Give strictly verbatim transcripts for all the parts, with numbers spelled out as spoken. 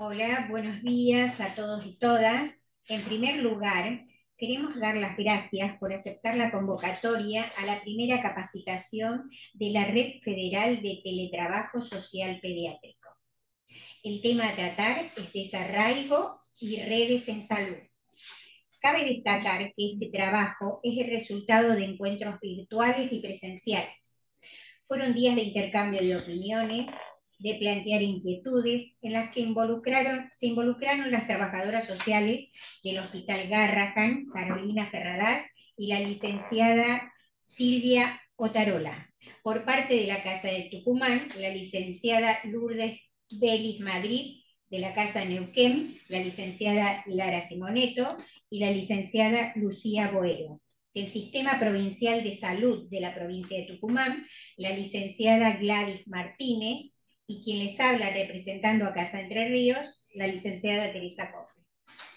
Hola, buenos días a todos y todas. En primer lugar, queremos dar las gracias por aceptar la convocatoria a la primera capacitación de la Red Federal de Teletrabajo Social Pediátrico. El tema a tratar es desarraigo y redes en salud. Cabe destacar que este trabajo es el resultado de encuentros virtuales y presenciales. Fueron días de intercambio de opiniones, de plantear inquietudes, en las que involucraron, se involucraron las trabajadoras sociales del Hospital Garrahan, Carolina Ferradas, y la licenciada Silvia Otarola. Por parte de la Casa de Tucumán, la licenciada Lourdes Vélez Madrid, de la Casa Neuquén, la licenciada Lara Simoneto y la licenciada Lucía Boero. Del Sistema Provincial de Salud de la provincia de Tucumán, la licenciada Gladys Martínez, y quien les habla representando a Casa Entre Ríos, la licenciada Teresa Cofre.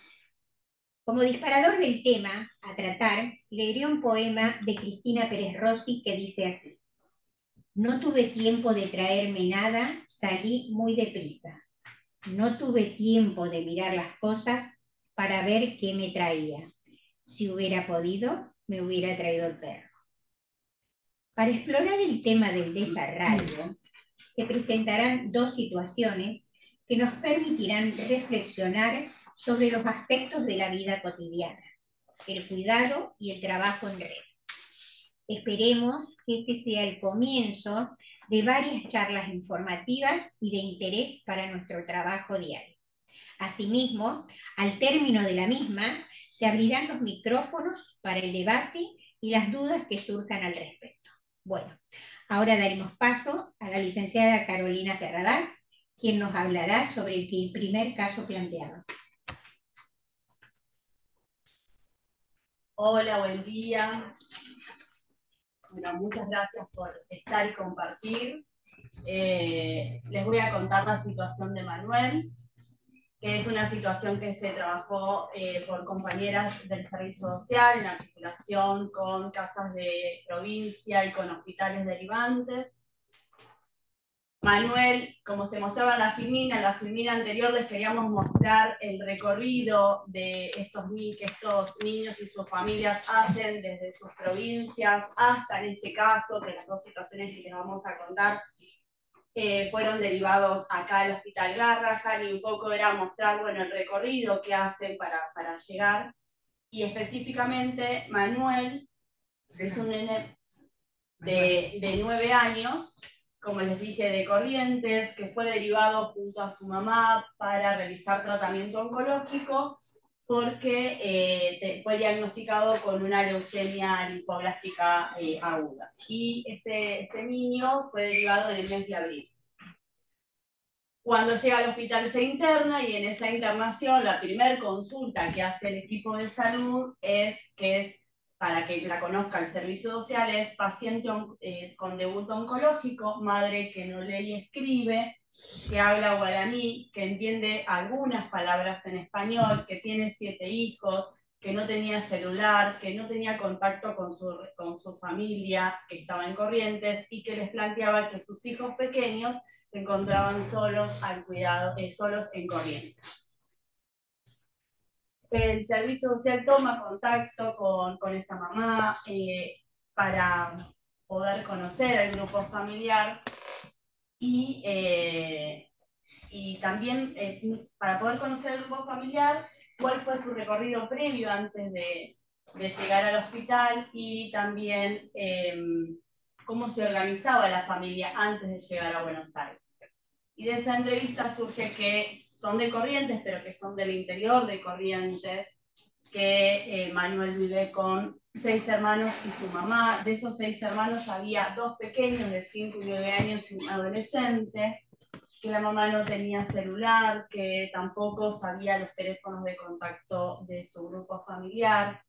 Como disparador del tema a tratar, leeré un poema de Cristina Pérez Rossi que dice así: no tuve tiempo de traerme nada, salí muy deprisa. No tuve tiempo de mirar las cosas para ver qué me traía. Si hubiera podido, me hubiera traído el perro. Para explorar el tema del desarraigo, se presentarán dos situaciones que nos permitirán reflexionar sobre los aspectos de la vida cotidiana, el cuidado y el trabajo en red. Esperemos que este sea el comienzo de varias charlas informativas y de interés para nuestro trabajo diario. Asimismo, al término de la misma, se abrirán los micrófonos para el debate y las dudas que surjan al respecto. Bueno, ahora daremos paso a la licenciada Carolina Ferradas, quien nos hablará sobre el primer caso planteado. Hola, buen día. Bueno, muchas gracias por estar y compartir. Eh, les voy a contar la situación de Manuel, que es una situación que se trabajó eh, por compañeras del servicio social en articulación con casas de provincia y con hospitales derivantes. Manuel, como se mostraba en la filmina, en la filmina anterior les queríamos mostrar el recorrido de estos, que estos niños y sus familias hacen desde sus provincias hasta, en este caso, que las dos situaciones que les vamos a contar eh, fueron derivados acá al Hospital Garrahan, y un poco era mostrar, bueno, el recorrido que hacen para, para llegar. Y específicamente, Manuel es un nene de, de nueve años, como les dije, de Corrientes, que fue derivado junto a su mamá para realizar tratamiento oncológico porque eh, fue diagnosticado con una leucemia linfoblástica eh, aguda. Y este, este niño fue derivado en el mes de abril. Cuando llega al hospital se interna, y en esa internación la primera consulta que hace el equipo de salud es, que es, para que la conozca el servicio social, es paciente eh, con debut oncológico, madre que no lee y escribe, que habla guaraní, que entiende algunas palabras en español, que tiene siete hijos, que no tenía celular, que no tenía contacto con su, con su familia, que estaba en Corrientes, y que les planteaba que sus hijos pequeños se encontraban solos al cuidado, eh, solos en Corrientes. El servicio social toma contacto con, con esta mamá eh, para poder conocer al grupo familiar y, eh, y también eh, para poder conocer al grupo familiar cuál fue su recorrido previo antes de, de llegar al hospital, y también eh, cómo se organizaba la familia antes de llegar a Buenos Aires. Y de esa entrevista surge que son de Corrientes, pero que son del interior de Corrientes, que eh, Manuel vive con seis hermanos y su mamá. De esos seis hermanos había dos pequeños de cinco y nueve años y un adolescente, que la mamá no tenía celular, que tampoco sabía los teléfonos de contacto de su grupo familiar.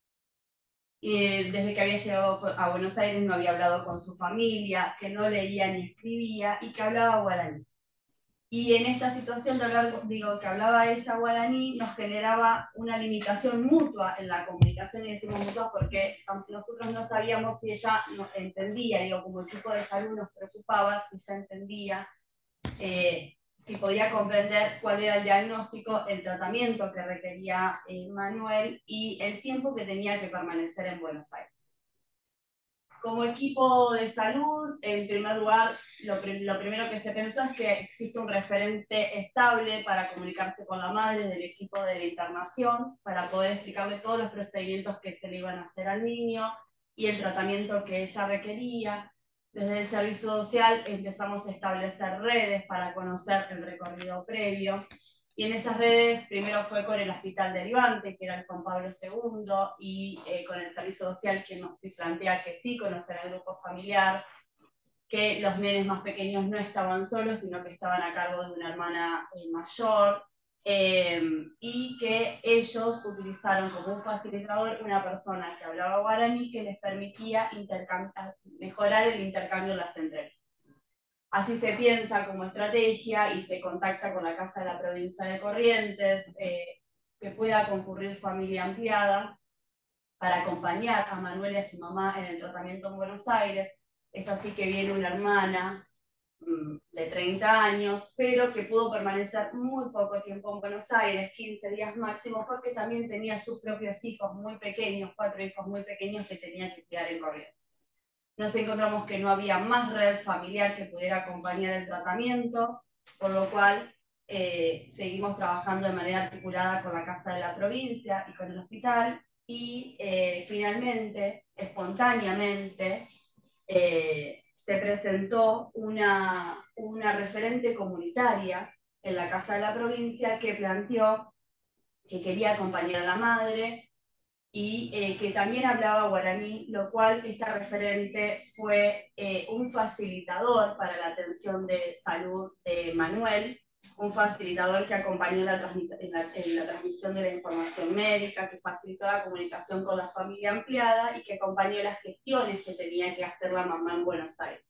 Y desde que había llegado a Buenos Aires no había hablado con su familia, que no leía ni escribía y que hablaba guaraní. Y en esta situación de hablar, digo, que hablaba ella guaraní, nos generaba una limitación mutua en la comunicación, y decimos mutua porque nosotros no sabíamos si ella nos entendía, digo, como equipo de salud nos preocupaba si ella entendía, eh, si podía comprender cuál era el diagnóstico, el tratamiento que requería eh, Manuel y el tiempo que tenía que permanecer en Buenos Aires. Como equipo de salud, en primer lugar, lo, prim lo primero que se pensó es que existe un referente estable para comunicarse con la madre del equipo de la internación, para poder explicarle todos los procedimientos que se le iban a hacer al niño y el tratamiento que ella requería. Desde el servicio social empezamos a establecer redes para conocer el recorrido previo. Y en esas redes, primero fue con el hospital derivante, que era el Juan Pablo segundo, y eh, con el servicio social, que nos plantea que sí conocer al grupo familiar, que los nenes más pequeños no estaban solos, sino que estaban a cargo de una hermana eh, mayor, eh, y que ellos utilizaron como un facilitador una persona que hablaba guaraní que les permitía mejorar el intercambio en las entrevistas. Así se piensa como estrategia y se contacta con la Casa de la Provincia de Corrientes, eh, que pueda concurrir familia ampliada para acompañar a Manuel y a su mamá en el tratamiento en Buenos Aires. Es así que viene una hermana mmm, de treinta años, pero que pudo permanecer muy poco tiempo en Buenos Aires, quince días máximo, porque también tenía sus propios hijos muy pequeños, cuatro hijos muy pequeños que tenía que cuidar en Corrientes. Nos encontramos que no había más red familiar que pudiera acompañar el tratamiento, por lo cual eh, seguimos trabajando de manera articulada con la Casa de la Provincia y con el hospital, y eh, finalmente, espontáneamente, eh, se presentó una, una referente comunitaria en la Casa de la Provincia que planteó que quería acompañar a la madre, y eh, que también hablaba guaraní, lo cual esta referente fue eh, un facilitador para la atención de salud de Manuel, un facilitador que acompañó la en, la, en la transmisión de la información médica, que facilitó la comunicación con la familia ampliada y que acompañó las gestiones que tenía que hacer la mamá en Buenos Aires.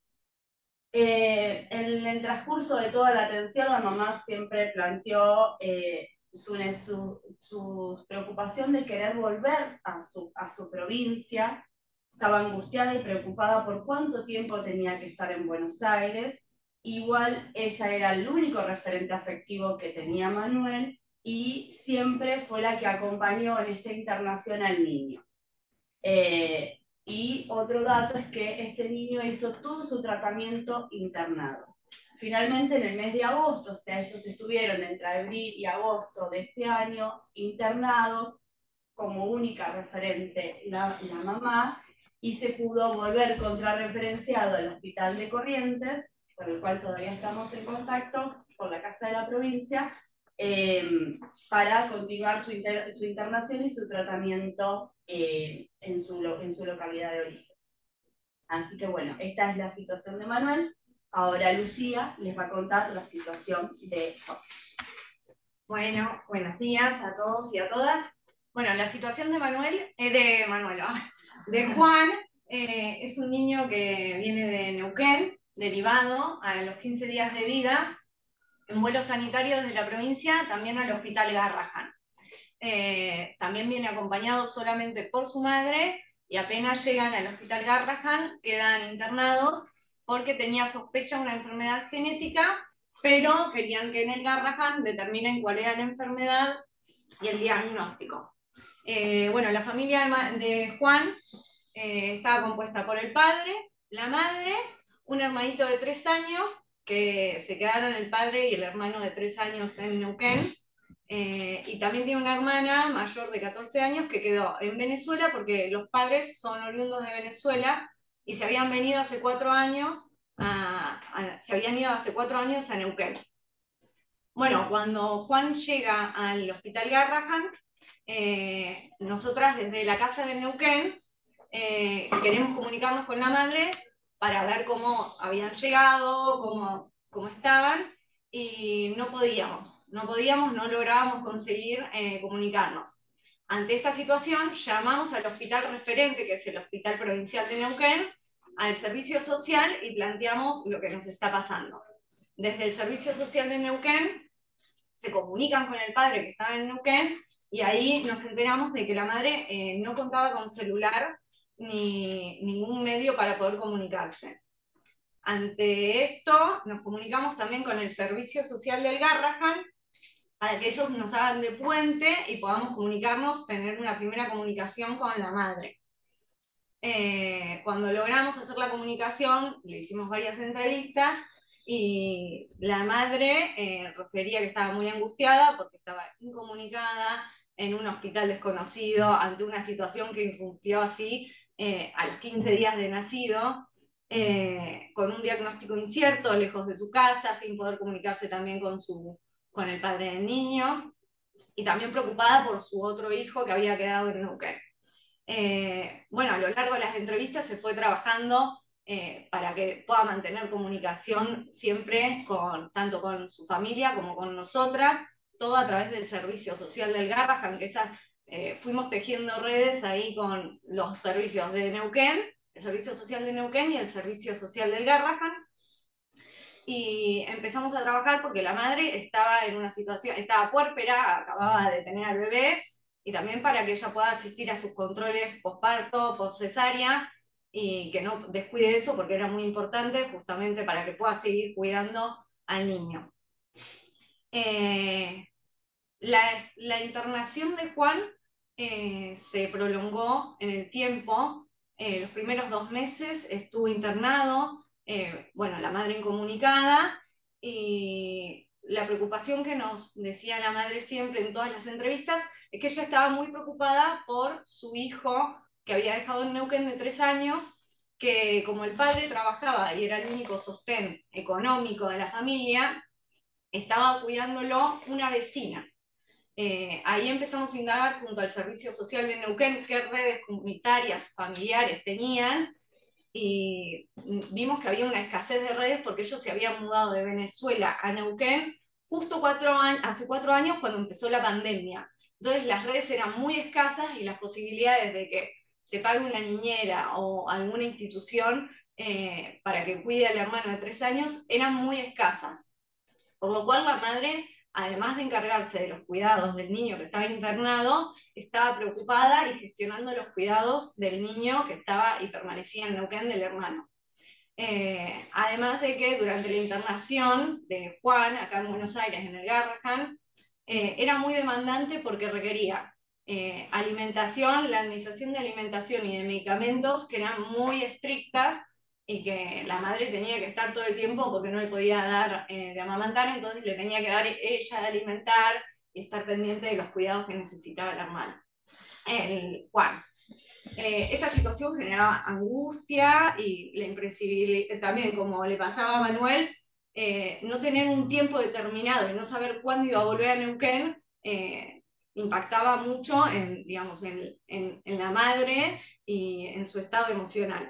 Eh, en el transcurso de toda la atención, la mamá siempre planteó eh, Su, su, su preocupación de querer volver a su, a su provincia. Estaba angustiada y preocupada por cuánto tiempo tenía que estar en Buenos Aires. Igual ella era el único referente afectivo que tenía Manuel y siempre fue la que acompañó en esta internación al niño. Eh, y otro dato es que este niño hizo todo su tratamiento internado. Finalmente, en el mes de agosto, o sea, ellos estuvieron entre abril y agosto de este año internados, como única referente la, la mamá, y se pudo volver contrarreferenciado al Hospital de Corrientes, con el cual todavía estamos en contacto, con la Casa de la Provincia, eh, para continuar su, inter, su internación y su tratamiento eh, en, su, en su localidad de origen. Así que bueno, esta es la situación de Manuel. Ahora Lucía les va a contar la situación de Juan. Bueno, buenos días a todos y a todas. Bueno, la situación de Manuel, eh, de Manuel, de Juan, eh, es un niño que viene de Neuquén, derivado a los quince días de vida, en vuelos sanitarios de la provincia, también al Hospital Garrahan. Eh, también viene acompañado solamente por su madre, y apenas llegan al Hospital Garrahan, quedan internados porque tenía sospecha de una enfermedad genética, pero querían que en el Garrahan determinen cuál era la enfermedad y el diagnóstico. Eh, bueno, la familia de Juan eh, estaba compuesta por el padre, la madre, un hermanito de tres años, que se quedaron el padre y el hermano de tres años en Neuquén, eh, y también tiene una hermana mayor de catorce años que quedó en Venezuela porque los padres son oriundos de Venezuela y se habían venido hace cuatro años a, a, se habían ido hace cuatro años a Neuquén. Bueno, cuando Juan llega al Hospital Garrahan, eh, nosotras desde la casa de Neuquén eh, queremos comunicarnos con la madre para ver cómo habían llegado, cómo, cómo estaban, y no podíamos, no podíamos, no lográbamos conseguir eh, comunicarnos. Ante esta situación, llamamos al hospital referente, que es el Hospital Provincial de Neuquén, al servicio social y planteamos lo que nos está pasando. Desde el servicio social de Neuquén se comunican con el padre que estaba en Neuquén, y ahí nos enteramos de que la madre eh, no contaba con celular ni ningún medio para poder comunicarse. ante esto nos comunicamos también con el Servicio Social del Garrahan para que ellos nos hagan de puente y podamos comunicarnos, tener una primera comunicación con la madre. Eh, cuando logramos hacer la comunicación, le hicimos varias entrevistas y la madre eh, refería que estaba muy angustiada porque estaba incomunicada en un hospital desconocido ante una situación que irrumpió así eh, a los quince días de nacido, eh, con un diagnóstico incierto, lejos de su casa, sin poder comunicarse también con, su, con el padre del niño, y también preocupada por su otro hijo que había quedado en Neuquén. Eh, bueno, a lo largo de las entrevistas se fue trabajando eh, para que pueda mantener comunicación siempre con, tanto con su familia como con nosotras, todo a través del Servicio Social del Garrahan, que esas, eh, fuimos tejiendo redes ahí con los servicios de Neuquén, el Servicio Social de Neuquén y el Servicio Social del Garrahan, y empezamos a trabajar porque la madre estaba en una situación, estaba puérpera, acababa de tener al bebé, y también para que ella pueda asistir a sus controles posparto, poscesárea, y que no descuide eso porque era muy importante justamente para que pueda seguir cuidando al niño. Eh, la, la internación de Juan eh, se prolongó en el tiempo. Eh, los primeros dos meses estuvo internado, eh, bueno, la madre incomunicada, y la preocupación que nos decía la madre siempre en todas las entrevistas es que ella estaba muy preocupada por su hijo que había dejado en Neuquén de tres años, que como el padre trabajaba y era el único sostén económico de la familia, estaba cuidándolo una vecina. Eh, ahí empezamos a indagar junto al Servicio Social de Neuquén qué redes comunitarias, familiares tenían, y vimos que había una escasez de redes porque ellos se habían mudado de Venezuela a Neuquén justo cuatro años, hace cuatro años cuando empezó la pandemia. Entonces las redes eran muy escasas y las posibilidades de que se pague una niñera o alguna institución eh, para que cuide al hermano de tres años eran muy escasas. Por lo cual la madre, además de encargarse de los cuidados del niño que estaba internado, estaba preocupada y gestionando los cuidados del niño que estaba y permanecía en Neuquén del hermano. Eh, además de que durante la internación de Juan, acá en Buenos Aires, en el Garrahan, eh, era muy demandante porque requería eh, alimentación, la administración de alimentación y de medicamentos que eran muy estrictas y que la madre tenía que estar todo el tiempo porque no le podía dar eh, de amamantar, entonces le tenía que dar ella de alimentar y estar pendiente de los cuidados que necesitaba el hermano, el Juan. Eh, esta situación generaba angustia y la imprevisibilidad, también como le pasaba a Manuel, eh, no tener un tiempo determinado y no saber cuándo iba a volver a Neuquén, eh, impactaba mucho en, digamos, en, en, en la madre y en su estado emocional.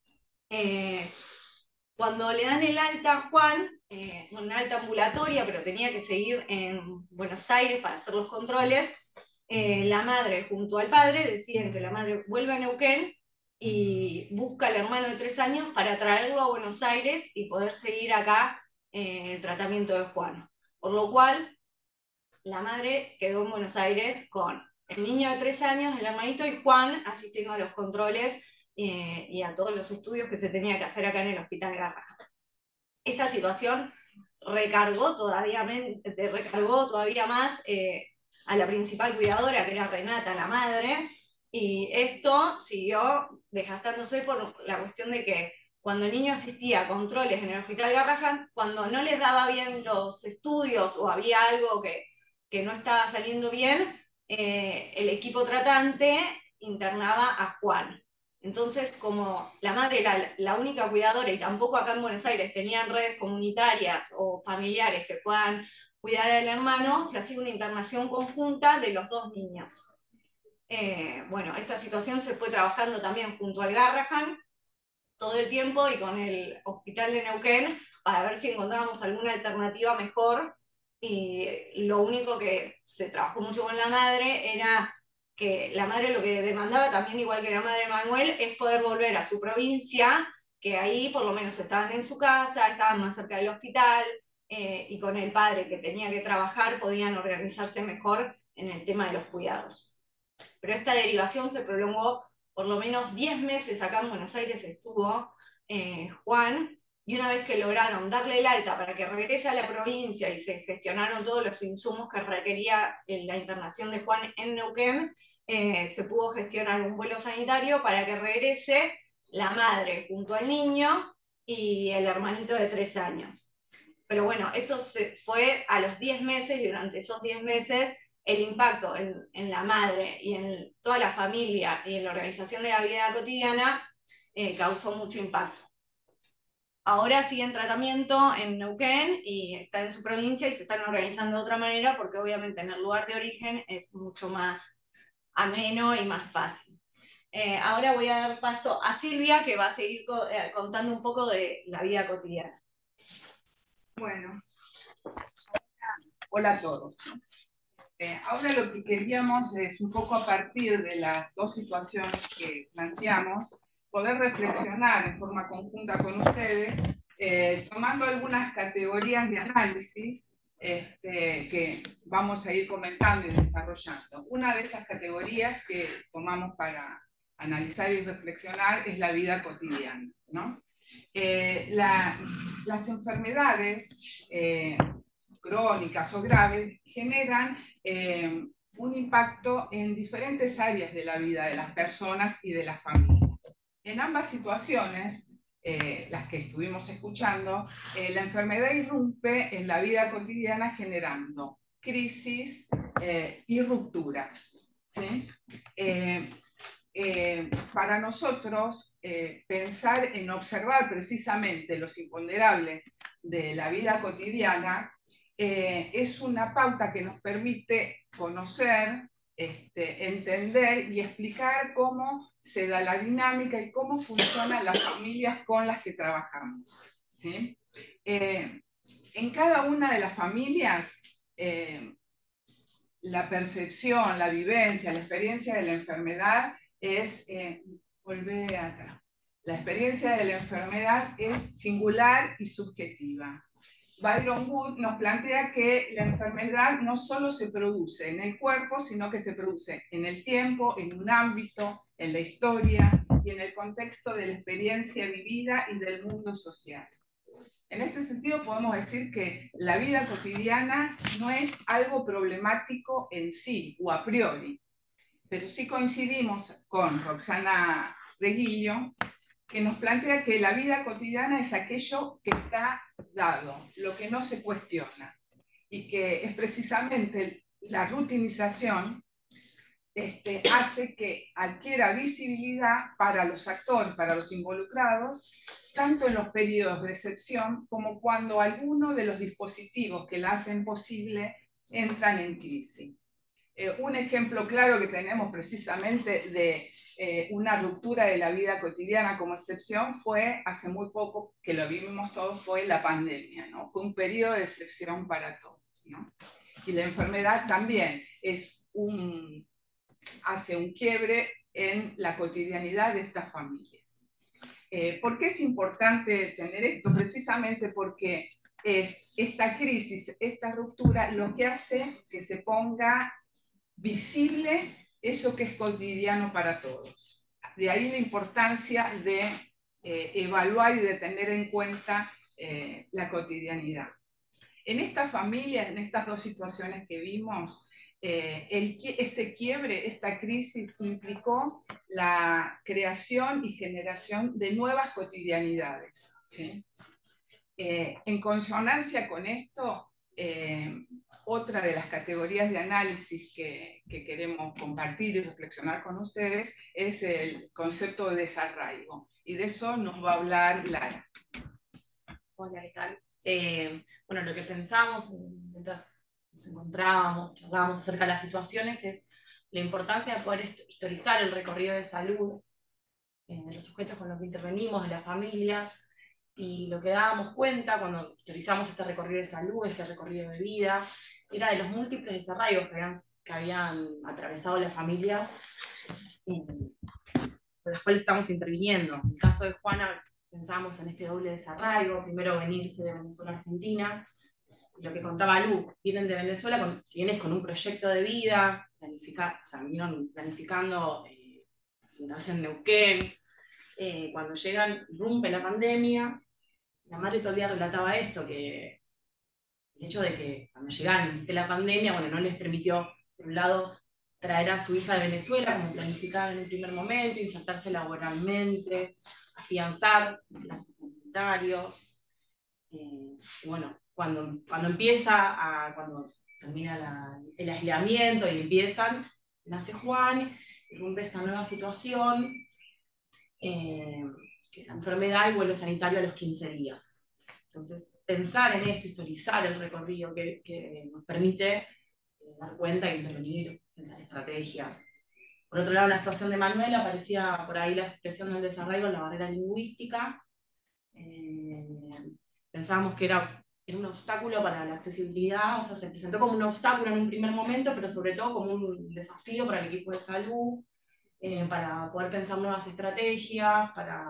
Eh, cuando le dan el alta a Juan, eh, una alta ambulatoria, pero tenía que seguir en Buenos Aires para hacer los controles, eh, la madre junto al padre deciden que la madre vuelva a Neuquén y busca al hermano de tres años para traerlo a Buenos Aires y poder seguir acá eh, el tratamiento de Juan. Por lo cual, la madre quedó en Buenos Aires con el niño de tres años, el hermanito, y Juan asistiendo a los controles eh, y a todos los estudios que se tenía que hacer acá en el Hospital Garrahan. Esta situación recargó todavía, recargó todavía más eh, a la principal cuidadora, que era Renata, la madre, y esto siguió desgastándose por la cuestión de que cuando el niño asistía a controles en el Hospital Garrahan, cuando no les daba bien los estudios o había algo que, que no estaba saliendo bien, eh, el equipo tratante internaba a Juan. Entonces, como la madre era la única cuidadora y tampoco acá en Buenos Aires tenían redes comunitarias o familiares que puedan cuidar al hermano, se hacía una internación conjunta de los dos niños. Eh, bueno, esta situación se fue trabajando también junto al Garrahan todo el tiempo y con el Hospital de Neuquén para ver si encontrábamos alguna alternativa mejor. Y lo único que se trabajó mucho con la madre era que la madre lo que demandaba también, igual que la madre de Manuel, es poder volver a su provincia, que ahí por lo menos estaban en su casa, estaban más cerca del hospital, eh, y con el padre que tenía que trabajar podían organizarse mejor en el tema de los cuidados. Pero esta derivación se prolongó por lo menos diez meses acá en Buenos Aires estuvo eh, Juan, y una vez que lograron darle el alta para que regrese a la provincia y se gestionaron todos los insumos que requería la internación de Juan en Neuquén, eh, se pudo gestionar un vuelo sanitario para que regrese la madre junto al niño y el hermanito de tres años. Pero bueno, esto se fue a los diez meses y durante esos diez meses el impacto en, en la madre y en toda la familia y en la organización de la vida cotidiana eh, causó mucho impacto. Ahora sigue en tratamiento en Neuquén y está en su provincia y se están organizando de otra manera porque obviamente en el lugar de origen es mucho más ameno y más fácil. Eh, ahora voy a dar paso a Silvia, que va a seguir co eh, contando un poco de la vida cotidiana. Bueno, hola a todos. Eh, ahora lo que queríamos es un poco a partir de las dos situaciones que planteamos, poder reflexionar en forma conjunta con ustedes, eh, tomando algunas categorías de análisis este, que vamos a ir comentando y desarrollando. Una de esas categorías que tomamos para analizar y reflexionar es la vida cotidiana, ¿no? Eh, la, las enfermedades eh, crónicas o graves generan eh, un impacto en diferentes áreas de la vida de las personas y de las familias. En ambas situaciones, eh, las que estuvimos escuchando, eh, la enfermedad irrumpe en la vida cotidiana generando crisis eh, y rupturas, ¿sí? Eh, Eh, para nosotros, eh, pensar en observar precisamente los imponderables de la vida cotidiana eh, es una pauta que nos permite conocer, este, entender y explicar cómo se da la dinámica y cómo funcionan las familias con las que trabajamos, ¿sí? Eh, en cada una de las familias, eh, la percepción, la vivencia, la experiencia de la enfermedad es, eh, volver acá, la experiencia de la enfermedad es singular y subjetiva. Byron Wood nos plantea que la enfermedad no solo se produce en el cuerpo, sino que se produce en el tiempo, en un ámbito, en la historia y en el contexto de la experiencia vivida y del mundo social. En este sentido podemos decir que la vida cotidiana no es algo problemático en sí o a priori, pero sí coincidimos con Roxana Reguillo, que nos plantea que la vida cotidiana es aquello que está dado, lo que no se cuestiona, y que es precisamente la rutinización este, hace que adquiera visibilidad para los actores, para los involucrados, tanto en los periodos de excepción como cuando alguno de los dispositivos que la hacen posible entran en crisis. Eh, un ejemplo claro que tenemos precisamente de eh, una ruptura de la vida cotidiana como excepción fue hace muy poco, que lo vivimos todos, fue la pandemia, ¿no? Fue un periodo de excepción para todos, ¿no? Y la enfermedad también es un, hace un quiebre en la cotidianidad de estas familias. Eh, ¿Por qué es importante tener esto? Precisamente porque es esta crisis, esta ruptura, lo que hace que se ponga visible eso que es cotidiano para todos. De ahí la importancia de eh, evaluar y de tener en cuenta eh, la cotidianidad. En estas familias, en estas dos situaciones que vimos, eh, el, este quiebre, esta crisis implicó la creación y generación de nuevas cotidianidades, ¿sí? Eh, en consonancia con esto, eh, otra de las categorías de análisis que, que queremos compartir y reflexionar con ustedes es el concepto de desarraigo. Y de eso nos va a hablar Lara. Hola, ¿qué tal? Eh, bueno, lo que pensamos mientras nos encontrábamos, charlábamos acerca de las situaciones es la importancia de poder historizar el recorrido de salud eh, de los sujetos con los que intervenimos, de las familias, y lo que dábamos cuenta cuando historizamos este recorrido de salud, este recorrido de vida, era de los múltiples desarraigos que habían, que habían atravesado las familias eh, por los cuales estamos interviniendo. En el caso de Juana, pensamos en este doble desarraigo, primero venirse de Venezuela a Argentina, lo que contaba Lu, vienen de Venezuela, con, si vienes con un proyecto de vida, planificar, o sea, vinieron planificando eh, sentarse en Neuquén, eh, cuando llegan, irrumpe la pandemia, la madre todo el día relataba esto, que el hecho de que cuando llegaron de la pandemia, bueno, no les permitió, por un lado, traer a su hija de Venezuela, como planificaba en un primer momento, insertarse laboralmente, afianzar lazos comunitarios. Eh, y bueno, cuando, cuando empieza, a, cuando termina la, el aislamiento y empiezan, nace Juan, irrumpe esta nueva situación, eh, que la enfermedad y vuelo sanitario a los quince días. Entonces, pensar en esto, historizar el recorrido que, que nos permite eh, dar cuenta e intervenir, pensar estrategias. Por otro lado, en la situación de Manuel aparecía por ahí la expresión del desarraigo en la barrera lingüística. Eh, pensábamos que era, era un obstáculo para la accesibilidad, o sea, se presentó como un obstáculo en un primer momento, pero sobre todo como un desafío para el equipo de salud, eh, para poder pensar nuevas estrategias, para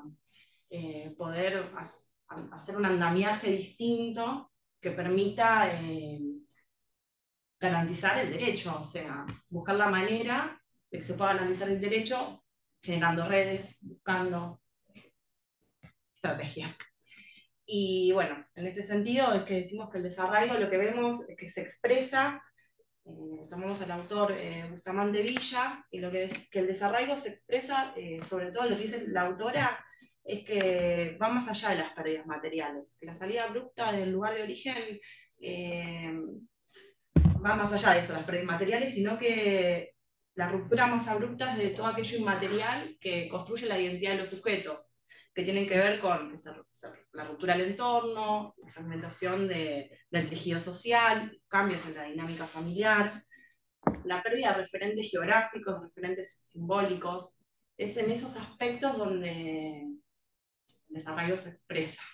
eh, poder hacer un andamiaje distinto que permita eh, garantizar el derecho, o sea, buscar la manera de que se pueda garantizar el derecho generando redes, buscando estrategias. Y bueno, en ese sentido es que decimos que el desarraigo lo que vemos es que se expresa, eh, tomamos al autor eh, Bustamante Villa, y lo que, que el desarraigo se expresa, eh, sobre todo lo que dice la autora, es que va más allá de las pérdidas materiales, que la salida abrupta del lugar de origen eh, va más allá de esto, las pérdidas materiales, sino que la ruptura más abrupta es de todo aquello inmaterial que construye la identidad de los sujetos, que tienen que ver con la ruptura del entorno, la fragmentación de, del tejido social, cambios en la dinámica familiar, la pérdida de referentes geográficos, referentes simbólicos. Es en esos aspectos donde el desarrollo se expresa.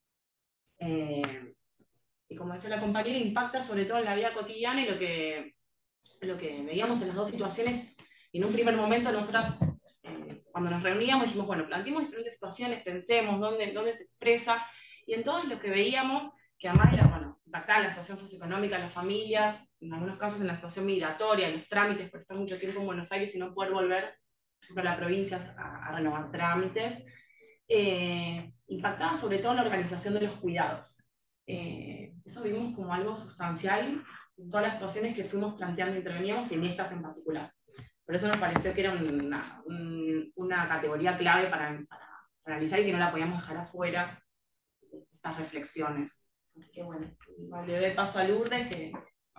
Eh, y como decía la compañera, impacta sobre todo en la vida cotidiana y lo que, lo que veíamos en las dos situaciones. En un primer momento nosotras, eh, cuando nos reuníamos, dijimos, bueno, planteemos diferentes situaciones, pensemos dónde, dónde se expresa, y en todos lo que veíamos, que además era, bueno, impactaba en la situación socioeconómica de las familias, en algunos casos en la situación migratoria, en los trámites, por estar mucho tiempo en Buenos Aires y no poder volver, por ejemplo, a la provincia a, a renovar trámites, eh, impactaba sobre todo en la organización de los cuidados. Eh, eso vimos como algo sustancial en todas las situaciones que fuimos planteando y interveníamos, y en estas en particular. Por eso nos pareció que era una, un, una categoría clave para, para, para analizar y que no la podíamos dejar afuera de estas reflexiones. Así que bueno, le doy paso a Lourdes que...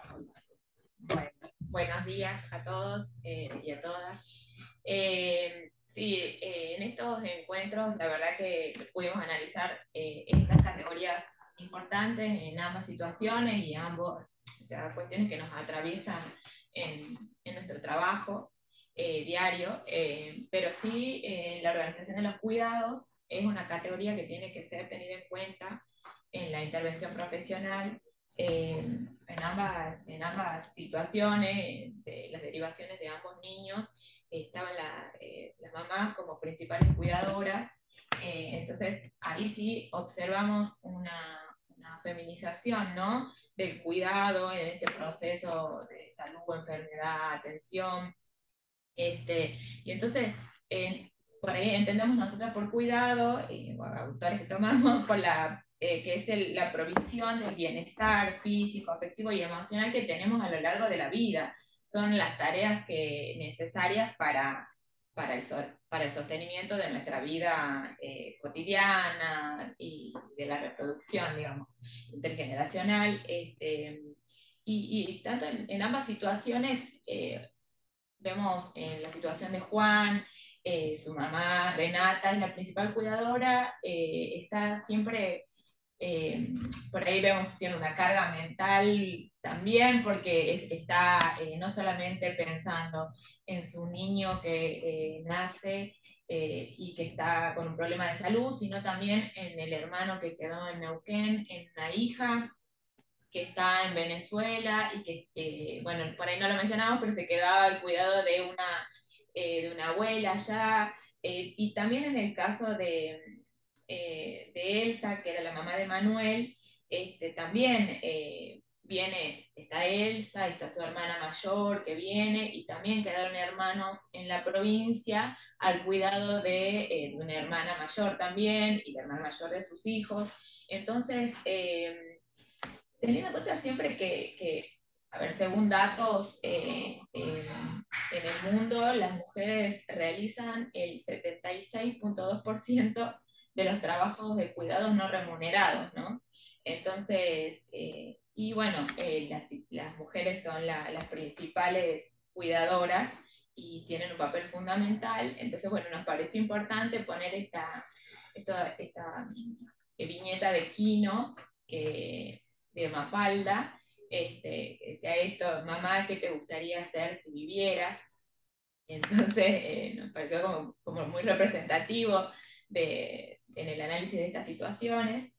Bueno, buenos días a todos eh, y a todas. Eh, sí, eh, en estos encuentros la verdad que pudimos analizar eh, estas categorías importantes en ambas situaciones y ambos, o sea, cuestiones que nos atraviesan en, en nuestro trabajo eh, diario, eh, pero sí eh, la organización de los cuidados es una categoría que tiene que ser tenida en cuenta en la intervención profesional. Eh, en, ambas, en ambas situaciones, de las derivaciones de ambos niños, eh, estaban la, eh, las mamás como principales cuidadoras, eh, entonces ahí sí observamos una, una feminización, ¿no?, del cuidado en este proceso de salud, enfermedad, atención, este, y entonces eh, por ahí entendemos nosotros por cuidado, y bueno, autores que tomamos por la Eh, que es el, la provisión del bienestar físico, afectivo y emocional que tenemos a lo largo de la vida. Son las tareas que, necesarias para, para, el, para el sostenimiento de nuestra vida eh, cotidiana y de la reproducción, digamos, intergeneracional. Este, y, y tanto en, en ambas situaciones, eh, vemos en la situación de Juan, eh, su mamá Renata es la principal cuidadora, eh, está siempre... Eh, por ahí vemos que tiene una carga mental también, porque es, está eh, no solamente pensando en su niño que eh, nace eh, y que está con un problema de salud, sino también en el hermano que quedó en Neuquén, en una hija que está en Venezuela y que, eh, bueno, por ahí no lo mencionamos, pero se quedaba al cuidado de una, eh, de una abuela allá, eh, y también en el caso de eh, de Elsa, que era la mamá de Manuel, este, también eh, viene, está Elsa, está su hermana mayor que viene, y también quedaron hermanos en la provincia al cuidado de, eh, de una hermana mayor también, y la hermana mayor de sus hijos. Entonces, eh, teniendo en cuenta siempre que, que, a ver, según datos, eh, eh, en el mundo las mujeres realizan el setenta y seis punto dos por ciento de los trabajos de cuidados no remunerados, ¿no? Entonces, eh, y bueno, eh, las, las mujeres son la, las principales cuidadoras y tienen un papel fundamental. Entonces, bueno, nos pareció importante poner esta, esta, esta viñeta de Quino, que, de Mafalda, este, que decía esto: mamá, ¿qué te gustaría hacer si vivieras? Entonces, eh, nos pareció como, como muy representativo de, en el análisis de estas situaciones.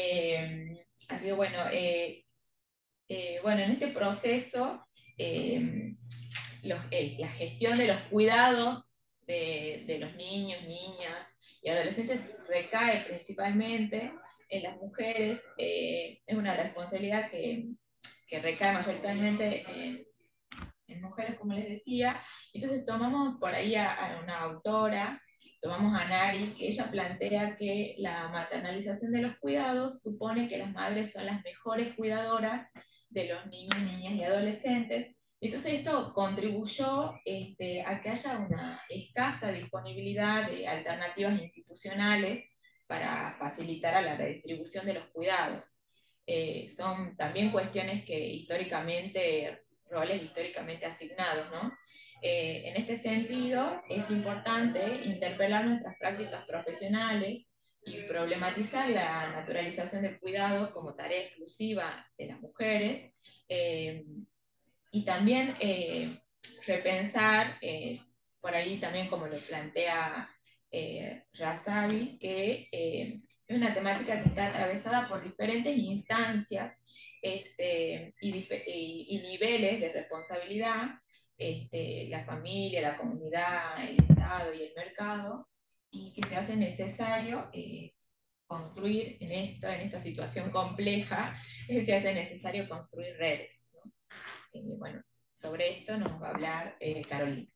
Eh, así que bueno, eh, eh, bueno, en este proceso, eh, los, eh, la gestión de los cuidados de, de los niños, niñas y adolescentes recae principalmente en las mujeres. Eh, es una responsabilidad que, que recae mayoritariamente en, en mujeres, como les decía. Entonces tomamos por ahí a, a una autora, tomamos a Nari, que ella plantea que la maternalización de los cuidados supone que las madres son las mejores cuidadoras de los niños, niñas y adolescentes. Entonces esto contribuyó este, a que haya una escasa disponibilidad de alternativas institucionales para facilitar a la redistribución de los cuidados. Eh, son también cuestiones que históricamente, roles históricamente asignados, ¿no? Eh, en este sentido, es importante interpelar nuestras prácticas profesionales y problematizar la naturalización del cuidado como tarea exclusiva de las mujeres, eh, y también eh, repensar, eh, por ahí también como lo plantea eh, Razavi, que eh, es una temática que está atravesada por diferentes instancias este, y, y, y niveles de responsabilidad, este, la familia, la comunidad, el Estado y el mercado, y que se hace necesario eh, construir en esto, en esta situación compleja, se hace necesario construir redes, ¿no? Eh, bueno, sobre esto nos va a hablar eh, Carolina.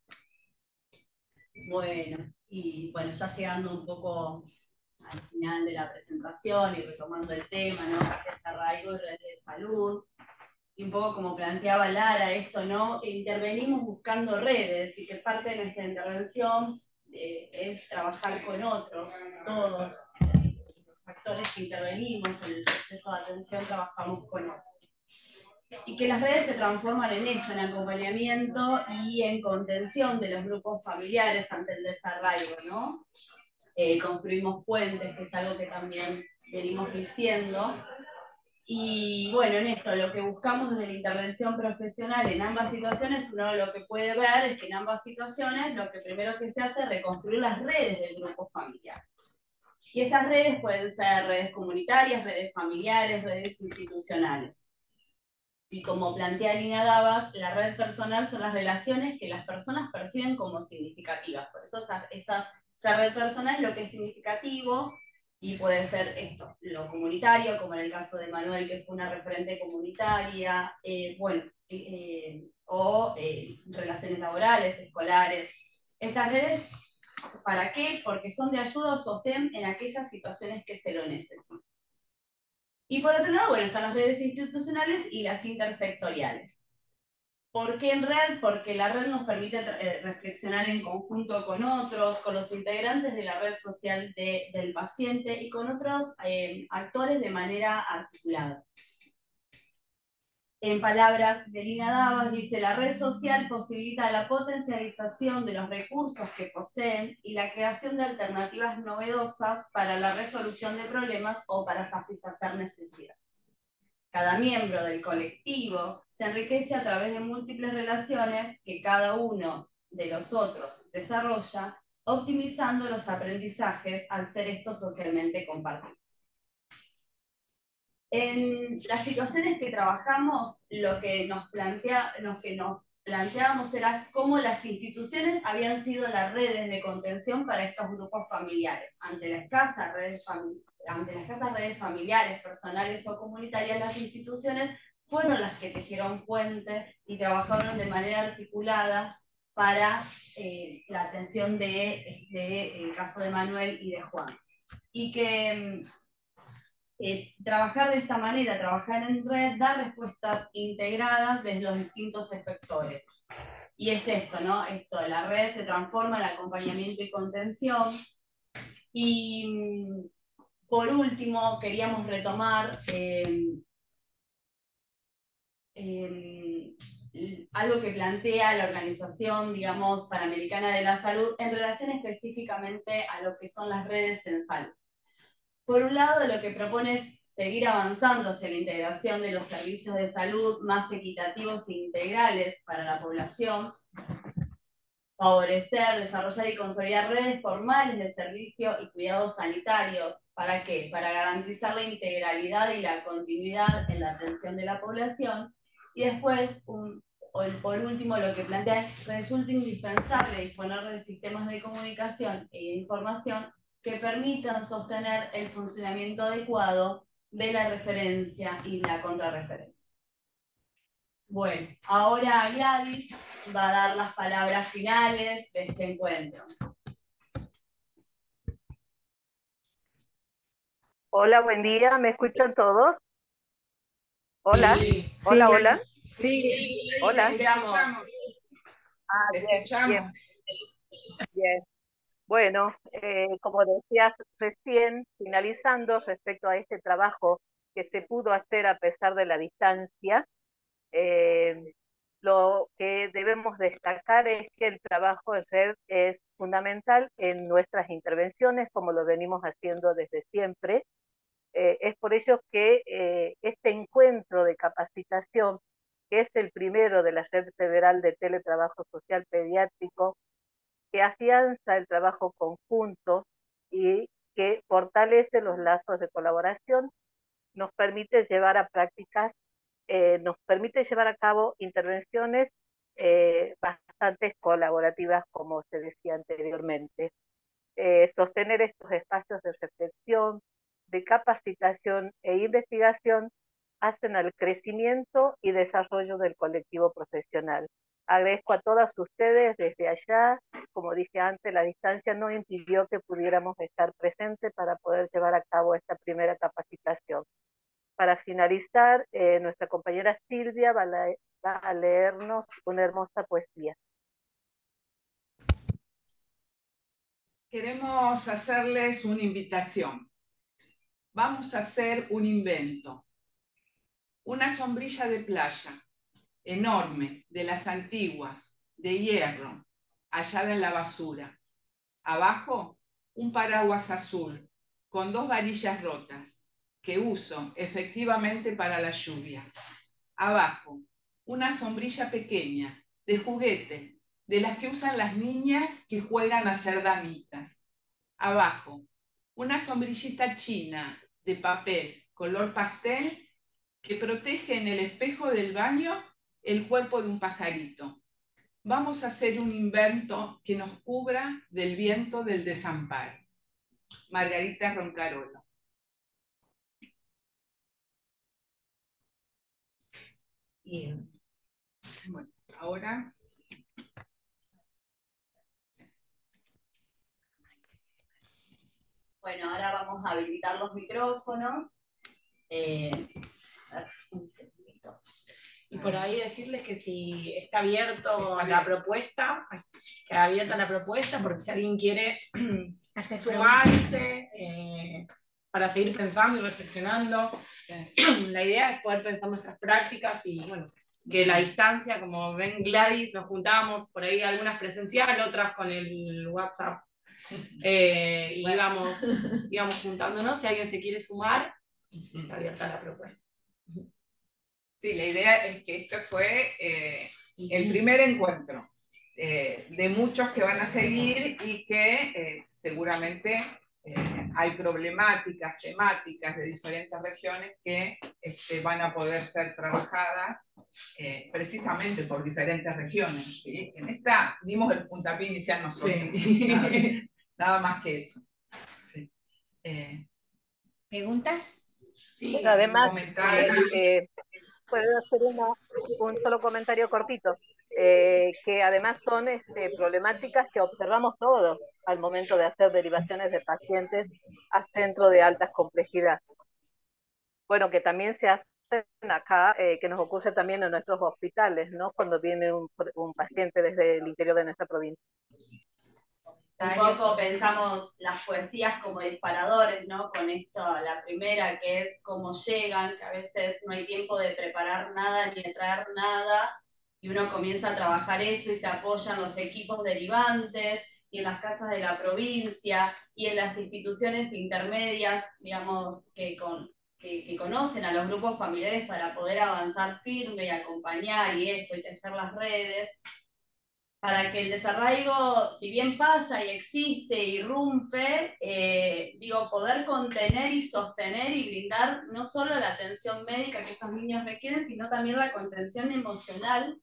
Bueno, y bueno, ya llegando un poco al final de la presentación y retomando el tema, ¿no? Desarraigo y redes de salud. Y un poco como planteaba Lara, esto, ¿no? Intervenimos buscando redes, y que parte de nuestra intervención eh, es trabajar con otros, todos los actores que intervenimos en el proceso de atención trabajamos con otros. Y que las redes se transforman en esto, en acompañamiento y en contención de los grupos familiares ante el desarraigo, ¿no? Eh, construimos puentes, que es algo que también venimos diciendo. Y bueno, en esto, lo que buscamos desde la intervención profesional en ambas situaciones, uno lo que puede ver es que en ambas situaciones lo que primero que se hace es reconstruir las redes del grupo familiar. Y esas redes pueden ser redes comunitarias, redes familiares, redes institucionales. Y como plantea Lina Davas, la red personal son las relaciones que las personas perciben como significativas. Por eso esa, esa, esa red personal es lo que es significativo, y puede ser esto, lo comunitario, como en el caso de Manuel, que fue una referente comunitaria, eh, bueno, eh, o eh, relaciones laborales, escolares. Estas redes, ¿para qué? Porque son de ayuda o sostén en aquellas situaciones que se lo necesitan. Y por otro lado, bueno, están las redes institucionales y las intersectoriales. ¿Por qué en red? Porque la red nos permite eh, reflexionar en conjunto con otros, con los integrantes de la red social de, del paciente y con otros eh, actores de manera articulada. En palabras de Lina Davas, dice: la red social posibilita la potencialización de los recursos que poseen y la creación de alternativas novedosas para la resolución de problemas o para satisfacer necesidades. Cada miembro del colectivo se enriquece a través de múltiples relaciones que cada uno de los otros desarrolla, optimizando los aprendizajes al ser estos socialmente compartidos. En las situaciones que trabajamos, lo que nos, plantea, lo que nos planteábamos era cómo las instituciones habían sido las redes de contención para estos grupos familiares. Ante las escasas redes, ante las escasas redes familiares, personales o comunitarias, las instituciones fueron las que tejieron puentes y trabajaron de manera articulada para eh, la atención de este, el caso de Manuel y de Juan. Y que eh, trabajar de esta manera, trabajar en red, da respuestas integradas desde los distintos efectores. Y es esto, ¿no? Esto, la red se transforma en acompañamiento y contención. Y por último, queríamos retomar eh, eh, algo que plantea la Organización, digamos, Panamericana de la Salud en relación específicamente a lo que son las redes en salud. Por un lado, lo que propone es seguir avanzando hacia la integración de los servicios de salud más equitativos e integrales para la población, favorecer, desarrollar y consolidar redes formales de servicio y cuidados sanitarios. ¿Para qué? Para garantizar la integralidad y la continuidad en la atención de la población. Y después, un, por último, lo que plantea es que resulta indispensable disponer de sistemas de comunicación e información que permitan sostener el funcionamiento adecuado de la referencia y la contrarreferencia. Bueno, ahora Gladys va a dar las palabras finales de este encuentro. Hola, buen día, ¿me escuchan todos? Hola, Sí, hola, sí, hola. Sí, Hola. Te escuchamos. Ah, Te bien, escuchamos. bien, bien. Bueno, eh, como decías recién, finalizando respecto a este trabajo que se pudo hacer a pesar de la distancia, eh, lo que debemos destacar es que el trabajo de red es fundamental en nuestras intervenciones, como lo venimos haciendo desde siempre. Eh, es por ello que eh, este encuentro de capacitación, que es el primero de la Red Federal de Teletrabajo Social Pediátrico, que afianza el trabajo conjunto y que fortalece los lazos de colaboración, nos permite llevar a prácticas, eh, nos permite llevar a cabo intervenciones eh, bastante colaborativas, como se decía anteriormente. Eh, sostener estos espacios de reflexión, de capacitación e investigación hacen al crecimiento y desarrollo del colectivo profesional. Agradezco a todas ustedes desde allá. Como dije antes, la distancia no impidió que pudiéramos estar presentes para poder llevar a cabo esta primera capacitación. Para finalizar, eh, nuestra compañera Silvia va a, la, va a leernos una hermosa poesía. Queremos hacerles una invitación. Vamos a hacer un invento. Una sombrilla de playa, enorme, de las antiguas, de hierro, hallada en la basura. Abajo, un paraguas azul, con dos varillas rotas, que uso efectivamente para la lluvia. Abajo, una sombrilla pequeña, de juguete, de las que usan las niñas que juegan a ser damitas. Abajo, una sombrillita china, de papel, color pastel, que protege en el espejo del baño el cuerpo de un pajarito. Vamos a hacer un invento que nos cubra del viento del desamparo. Margarita Roncarolo. Bien. Bueno, ahora... Bueno, ahora vamos a habilitar los micrófonos. Eh, un segundito. Y por ahí decirles que si está abierto la propuesta, queda abierta la propuesta, porque si alguien quiere sumarse eh, para seguir pensando y reflexionando, la idea es poder pensar nuestras prácticas y bueno, que la distancia, como ven Gladys, nos juntamos por ahí algunas presencial, otras con el WhatsApp, eh, y íbamos, íbamos juntándonos. Si alguien se quiere sumar, está abierta la propuesta. Sí, la idea es que este fue eh, el primer encuentro eh, de muchos que van a seguir y que eh, seguramente eh, hay problemáticas, temáticas de diferentes regiones que este, van a poder ser trabajadas eh, precisamente por diferentes regiones, ¿sí? En esta dimos el puntapié inicial nosotros, sí. nada, nada más que eso. Sí. Eh, ¿Preguntas? Sí, Bueno, además, comentarios. Eh, puedo hacer una, un solo comentario cortito, eh, que además son este, problemáticas que observamos todos al momento de hacer derivaciones de pacientes a centro de alta complejidad. Bueno, que también se hacen acá, eh, que nos ocurre también en nuestros hospitales, ¿no? Cuando viene un, un paciente desde el interior de nuestra provincia. Un poco pensamos las poesías como disparadores, ¿no? Con esto, la primera que es cómo llegan, que a veces no hay tiempo de preparar nada ni de traer nada, y uno comienza a trabajar eso y se apoyan los equipos derivantes, y en las casas de la provincia, y en las instituciones intermedias, digamos, que, con, que, que conocen a los grupos familiares para poder avanzar firme y acompañar y esto, y tejer las redes, para que el desarraigo, si bien pasa y existe, irrumpe, eh, digo, poder contener y sostener y brindar no solo la atención médica que esos niños requieren, sino también la contención emocional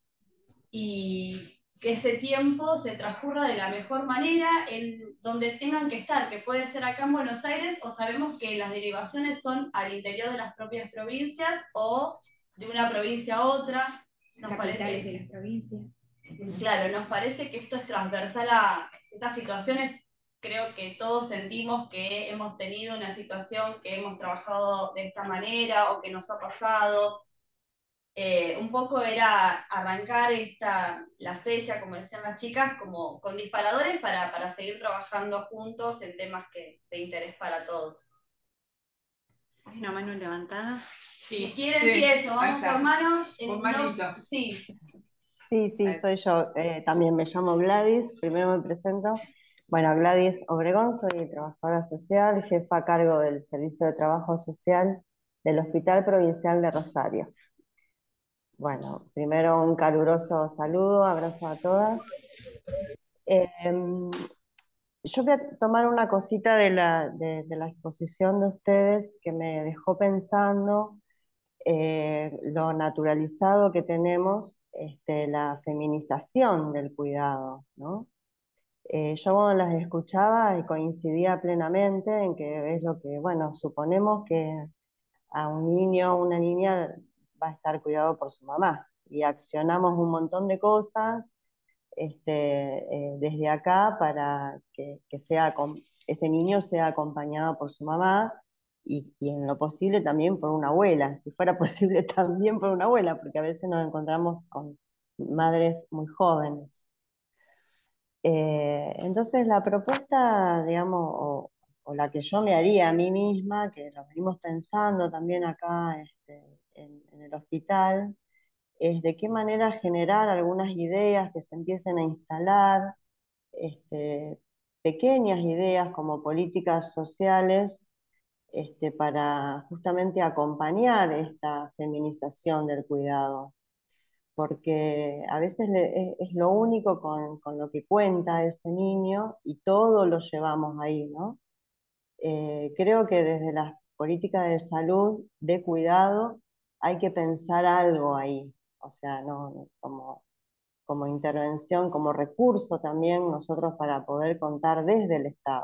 y que ese tiempo se transcurra de la mejor manera en donde tengan que estar, que puede ser acá en Buenos Aires, o sabemos que las derivaciones son al interior de las propias provincias o de una provincia a otra. Nos Capitales parece, de las provincias. Claro, nos parece que esto es transversal a estas situaciones. Creo que todos sentimos que hemos tenido una situación que hemos trabajado de esta manera o que nos ha pasado. Eh, un poco era arrancar esta, la fecha, como decían las chicas, como con disparadores para, para seguir trabajando juntos en temas que, de interés para todos. ¿Hay una mano levantada? Sí. Si quieren, Sí, sí, eso, vamos está. por manos. En Por no- manitos. sí. Sí, sí, soy yo. Eh, también me llamo Gladys, primero me presento. Bueno, Gladys Obregón, soy trabajadora social, jefa a cargo del Servicio de Trabajo Social del Hospital Provincial de Rosario. Bueno, primero un caluroso saludo, abrazo a todas. Eh, yo voy a tomar una cosita de la, de, de la exposición de ustedes que me dejó pensando eh, lo naturalizado que tenemos, este, la feminización del cuidado, ¿no? Eh, yo cuando las escuchaba y coincidía plenamente en que es lo que, bueno, suponemos que a un niño o una niña va a estar cuidado por su mamá y accionamos un montón de cosas este, eh, desde acá para que, que sea, ese niño sea acompañado por su mamá y, y en lo posible también por una abuela, si fuera posible también por una abuela, porque a veces nos encontramos con madres muy jóvenes. Eh, entonces la propuesta, digamos, o, o la que yo me haría a mí misma, que lo venimos pensando también acá este, en, en el hospital, es de qué manera generar algunas ideas que se empiecen a instalar, este, pequeñas ideas como políticas sociales este, para justamente acompañar esta feminización del cuidado, porque a veces le, es, es, lo único con, con lo que cuenta ese niño y todo lo llevamos ahí, ¿no? Eh, creo que desde las políticas de salud, de cuidado, hay que pensar algo ahí, o sea, no, como, como intervención, como recurso también nosotros para poder contar desde el Estado.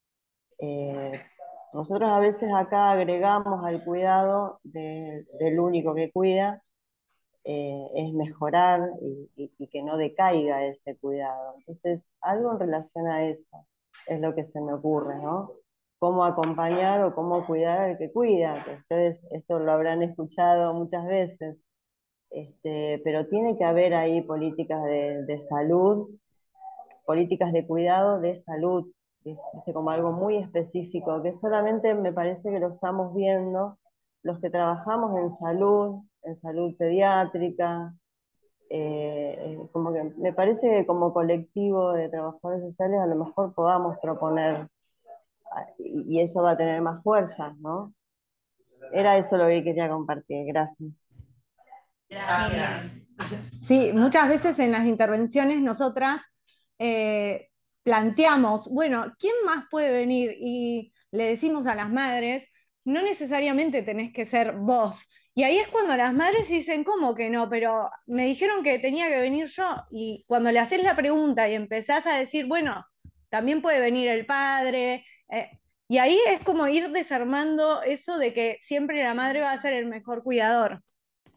Eh, nosotros a veces acá agregamos al cuidado de, del único que cuida, eh, es mejorar y, y, y que no decaiga ese cuidado. Entonces, algo en relación a eso es lo que se me ocurre, ¿no? Cómo acompañar o cómo cuidar al que cuida, que ustedes esto lo habrán escuchado muchas veces, este, pero tiene que haber ahí políticas de, de salud, políticas de cuidado de salud, ¿viste? Como algo muy específico, que solamente me parece que lo estamos viendo los que trabajamos en salud, en salud pediátrica, eh, como que me parece que como colectivo de trabajadores sociales a lo mejor podamos proponer, y, y eso va a tener más fuerza, ¿no? Era eso lo que quería compartir, gracias. Gracias. Sí, muchas veces en las intervenciones nosotras eh, planteamos, bueno, ¿quién más puede venir? Y le decimos a las madres, no necesariamente tenés que ser vos. Y ahí es cuando las madres dicen, ¿cómo que no? Pero me dijeron que tenía que venir yo. Y cuando le haces la pregunta y empezás a decir, bueno, también puede venir el padre. Eh, y ahí es como ir desarmando eso de que siempre la madre va a ser el mejor cuidador.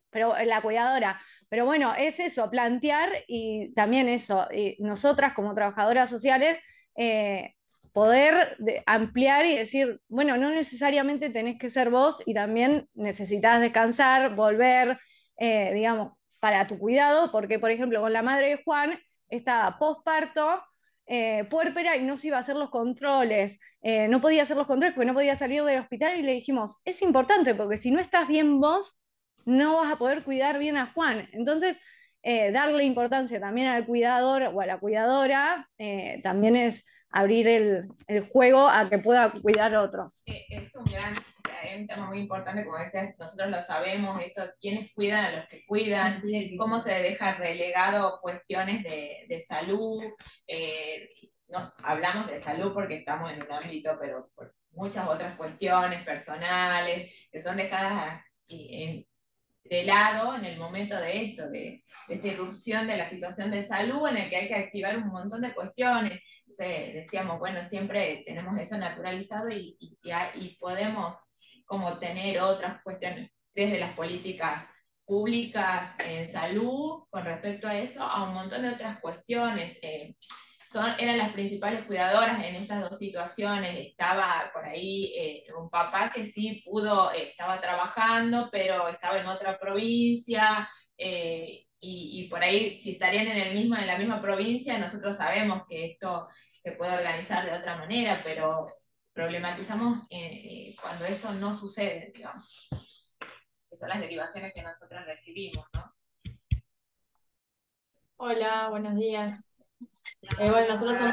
pero la cuidadora. Pero bueno, es eso, plantear y también eso, y nosotras como trabajadoras sociales, eh, poder de, ampliar y decir, bueno, no necesariamente tenés que ser vos y también necesitas descansar, volver, eh, digamos, para tu cuidado, porque por ejemplo con la madre de Juan estaba posparto, eh, puérpera y no se iba a hacer los controles, eh, no podía hacer los controles porque no podía salir del hospital y le dijimos, es importante porque si no estás bien vos, no vas a poder cuidar bien a Juan. Entonces, eh, darle importancia también al cuidador o a la cuidadora eh, también es abrir el, el, juego a que pueda cuidar a otros. Es un gran, o sea, es un tema muy importante, como decías, nosotros lo sabemos, esto, quiénes cuidan a los que cuidan, cómo se deja relegado cuestiones de, de salud, eh, no, hablamos de salud porque estamos en un ámbito, pero por muchas otras cuestiones personales que son dejadas en, de lado en el momento de esto, de, de esta irrupción de la situación de salud en el que hay que activar un montón de cuestiones. Entonces, decíamos, bueno, siempre tenemos eso naturalizado y, y, y podemos como tener otras cuestiones desde las políticas públicas en salud con respecto a eso, a un montón de otras cuestiones. Eh, Son, eran las principales cuidadoras en estas dos situaciones. Estaba por ahí eh, un papá que sí pudo, eh, estaba trabajando, pero estaba en otra provincia, eh, y, y por ahí si estarían en, el mismo, en la misma provincia, nosotros sabemos que esto se puede organizar de otra manera, pero problematizamos eh, cuando esto no sucede, digamos. Que son las derivaciones que nosotros recibimos, ¿no? Hola, buenos días. Eh, bueno, nosotros somos,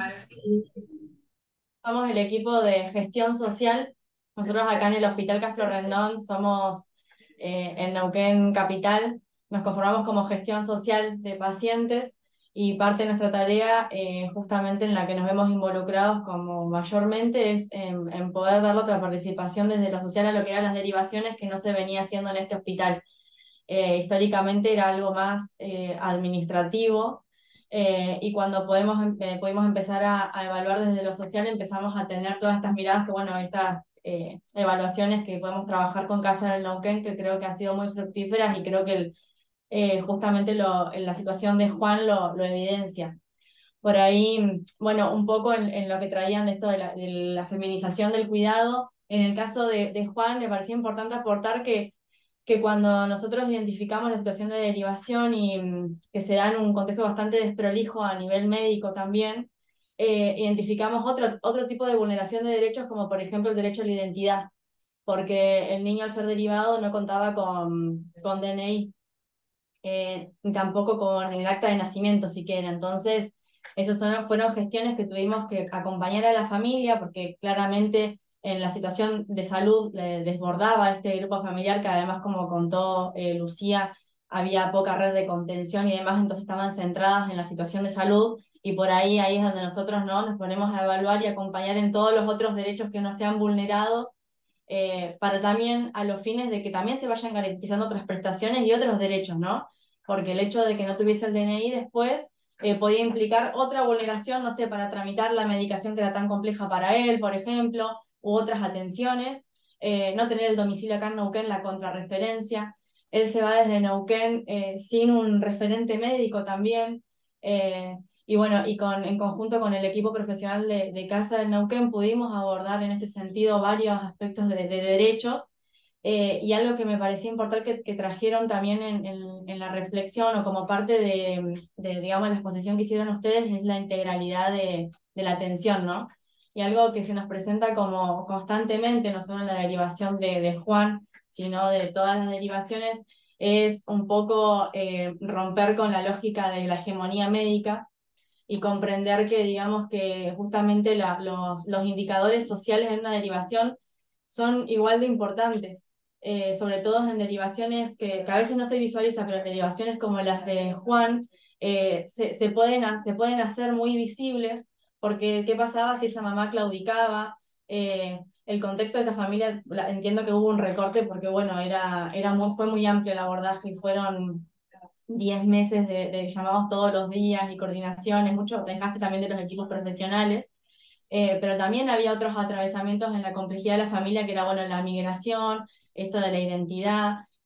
somos el equipo de gestión social. Nosotros acá en el Hospital Castro Rendón somos eh, en Neuquén Capital. Nos conformamos como gestión social de pacientes y parte de nuestra tarea, eh, justamente en la que nos vemos involucrados como mayormente, es en, en poder dar otra participación desde lo social a lo que eran las derivaciones que no se venía haciendo en este hospital. Eh, históricamente era algo más eh, administrativo. Eh, y cuando podemos, eh, pudimos empezar a, a evaluar desde lo social, empezamos a tener todas estas miradas, que bueno, estas eh, evaluaciones que podemos trabajar con Casa del Neuquén, que creo que han sido muy fructíferas y creo que el, eh, justamente lo, en la situación de Juan lo, lo evidencia. Por ahí, bueno, un poco en, en lo que traían de esto de la, de la feminización del cuidado, en el caso de, de Juan me parecía importante aportar que que cuando nosotros identificamos la situación de derivación y mm, que se da en un contexto bastante desprolijo a nivel médico también, eh, identificamos otro, otro tipo de vulneración de derechos, como por ejemplo el derecho a la identidad, porque el niño al ser derivado no contaba con, con D N I, eh, ni tampoco con el acta de nacimiento siquiera. Entonces, esas son, fueron gestiones que tuvimos que acompañar a la familia, porque claramente en la situación de salud eh, desbordaba este grupo familiar, que además, como contó eh, Lucía, había poca red de contención y demás, entonces estaban centradas en la situación de salud, y por ahí, ahí es donde nosotros, ¿no?, nos ponemos a evaluar y acompañar en todos los otros derechos que no sean vulnerados, eh, para también a los fines de que también se vayan garantizando otras prestaciones y otros derechos, ¿no? Porque el hecho de que no tuviese el D N I después eh, podía implicar otra vulneración, no sé, para tramitar la medicación que era tan compleja para él, por ejemplo, u otras atenciones, eh, no tener el domicilio acá en Neuquén, la contrarreferencia. Él se va desde Neuquén eh, sin un referente médico también, eh, y bueno, y con, en conjunto con el equipo profesional de, de Casa del Neuquén pudimos abordar en este sentido varios aspectos de, de derechos, eh, y algo que me parecía importante que, que trajeron también en, en, en la reflexión o como parte de, de, digamos, la exposición que hicieron ustedes, es la integralidad de, de la atención, ¿no? Y algo que se nos presenta como constantemente, no solo en la derivación de, de Juan, sino de todas las derivaciones, es un poco eh, romper con la lógica de la hegemonía médica y comprender que, digamos, que justamente la, los, los indicadores sociales en una derivación son igual de importantes, eh, sobre todo en derivaciones que, que a veces no se visualiza, pero en derivaciones como las de Juan, eh, se, se, pueden, se pueden hacer muy visibles, porque ¿qué pasaba si esa mamá claudicaba? Eh, el contexto de esa familia, la, entiendo que hubo un recorte porque, bueno, era, era muy, fue muy amplio el abordaje y fueron diez meses de, de llamados todos los días y coordinaciones, mucho desgaste también de los equipos profesionales, eh, pero también había otros atravesamientos en la complejidad de la familia, que era, bueno, la migración, esto de la identidad,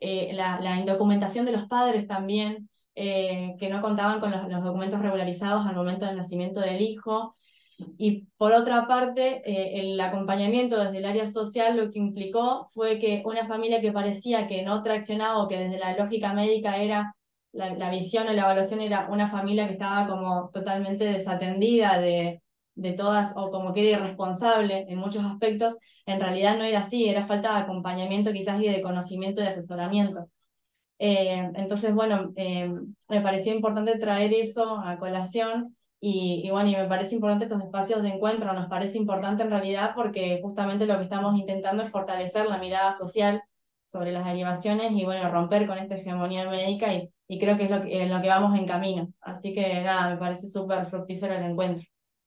eh, la, la indocumentación de los padres también, eh, que no contaban con los, los documentos regularizados al momento del nacimiento del hijo. Y por otra parte, eh, el acompañamiento desde el área social lo que implicó fue que una familia que parecía que no traccionaba o que desde la lógica médica era, la, la visión o la evaluación era una familia que estaba como totalmente desatendida de, de todas, o como que era irresponsable en muchos aspectos, en realidad no era así, era falta de acompañamiento quizás y de conocimiento y de asesoramiento. Eh, entonces, bueno, eh, me pareció importante traer eso a colación. Y, y bueno, y me parece importante estos espacios de encuentro, nos parece importante en realidad porque justamente lo que estamos intentando es fortalecer la mirada social sobre las derivaciones y bueno, romper con esta hegemonía médica y, y creo que es lo que, en lo que vamos en camino. Así que nada, me parece súper fructífero el encuentro.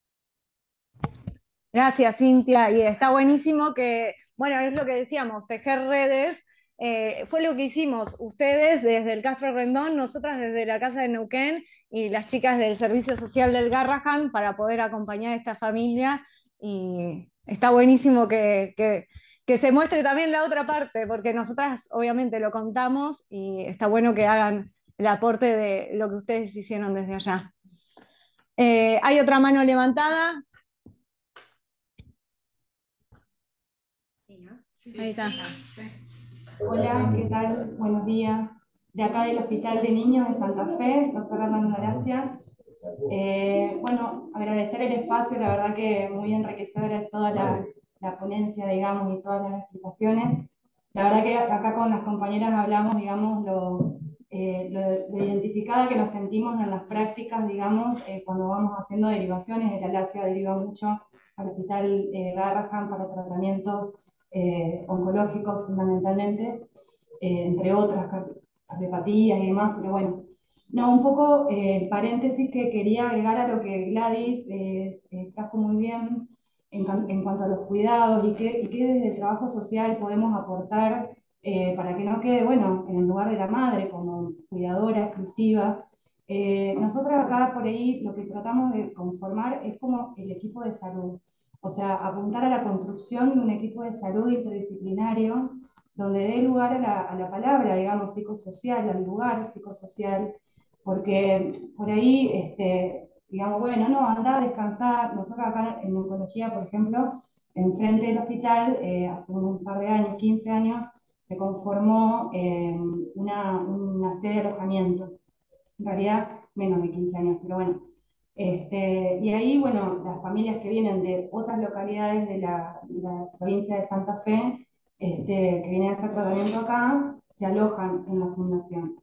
Gracias, Cintia. Y está buenísimo que, bueno, es lo que decíamos, tejer redes. Eh, fue lo que hicimos ustedes desde el Castro Rendón, nosotras desde la Casa de Neuquén y las chicas del Servicio Social del Garrahan para poder acompañar a esta familia. Y está buenísimo que, que, que se muestre también la otra parte, porque nosotras obviamente lo contamos y está bueno que hagan el aporte de lo que ustedes hicieron desde allá. Eh, ¿hay otra mano levantada? Sí, ¿no? Ahí está. Hola, ¿qué tal? Buenos días. De acá del Hospital de Niños de Santa Fe, doctora Hernando, gracias. Eh, bueno, agradecer el espacio, la verdad que muy enriquecedora toda la, la ponencia, digamos, y todas las explicaciones. La verdad que acá con las compañeras hablamos, digamos, lo, eh, lo, lo identificada que nos sentimos en las prácticas, digamos, eh, cuando vamos haciendo derivaciones. El ALACIA deriva mucho al Hospital eh, Garrahan para tratamientos eh, oncológicos fundamentalmente, eh, entre otras cardiopatías y demás, pero bueno. No, un poco eh, el paréntesis que quería agregar a lo que Gladys eh, eh, trajo muy bien en, en cuanto a los cuidados y que, y que desde el trabajo social podemos aportar eh, para que no quede, bueno, en el lugar de la madre como cuidadora exclusiva. Eh, nosotros acá por ahí lo que tratamos de conformar es como el equipo de salud, o sea, apuntar a la construcción de un equipo de salud interdisciplinario donde dé lugar a la, a la palabra, digamos, psicosocial, al lugar psicosocial, porque por ahí, este, digamos, bueno, no, anda a descansar. Nosotros acá en oncología, por ejemplo, enfrente del hospital, eh, hace un par de años, quince años, se conformó eh, una, una sede de alojamiento. En realidad, menos de quince años, pero bueno. Este, y ahí, bueno, las familias que vienen de otras localidades de la, de la provincia de Santa Fe, este, que vienen a hacer tratamiento acá, se alojan en la fundación.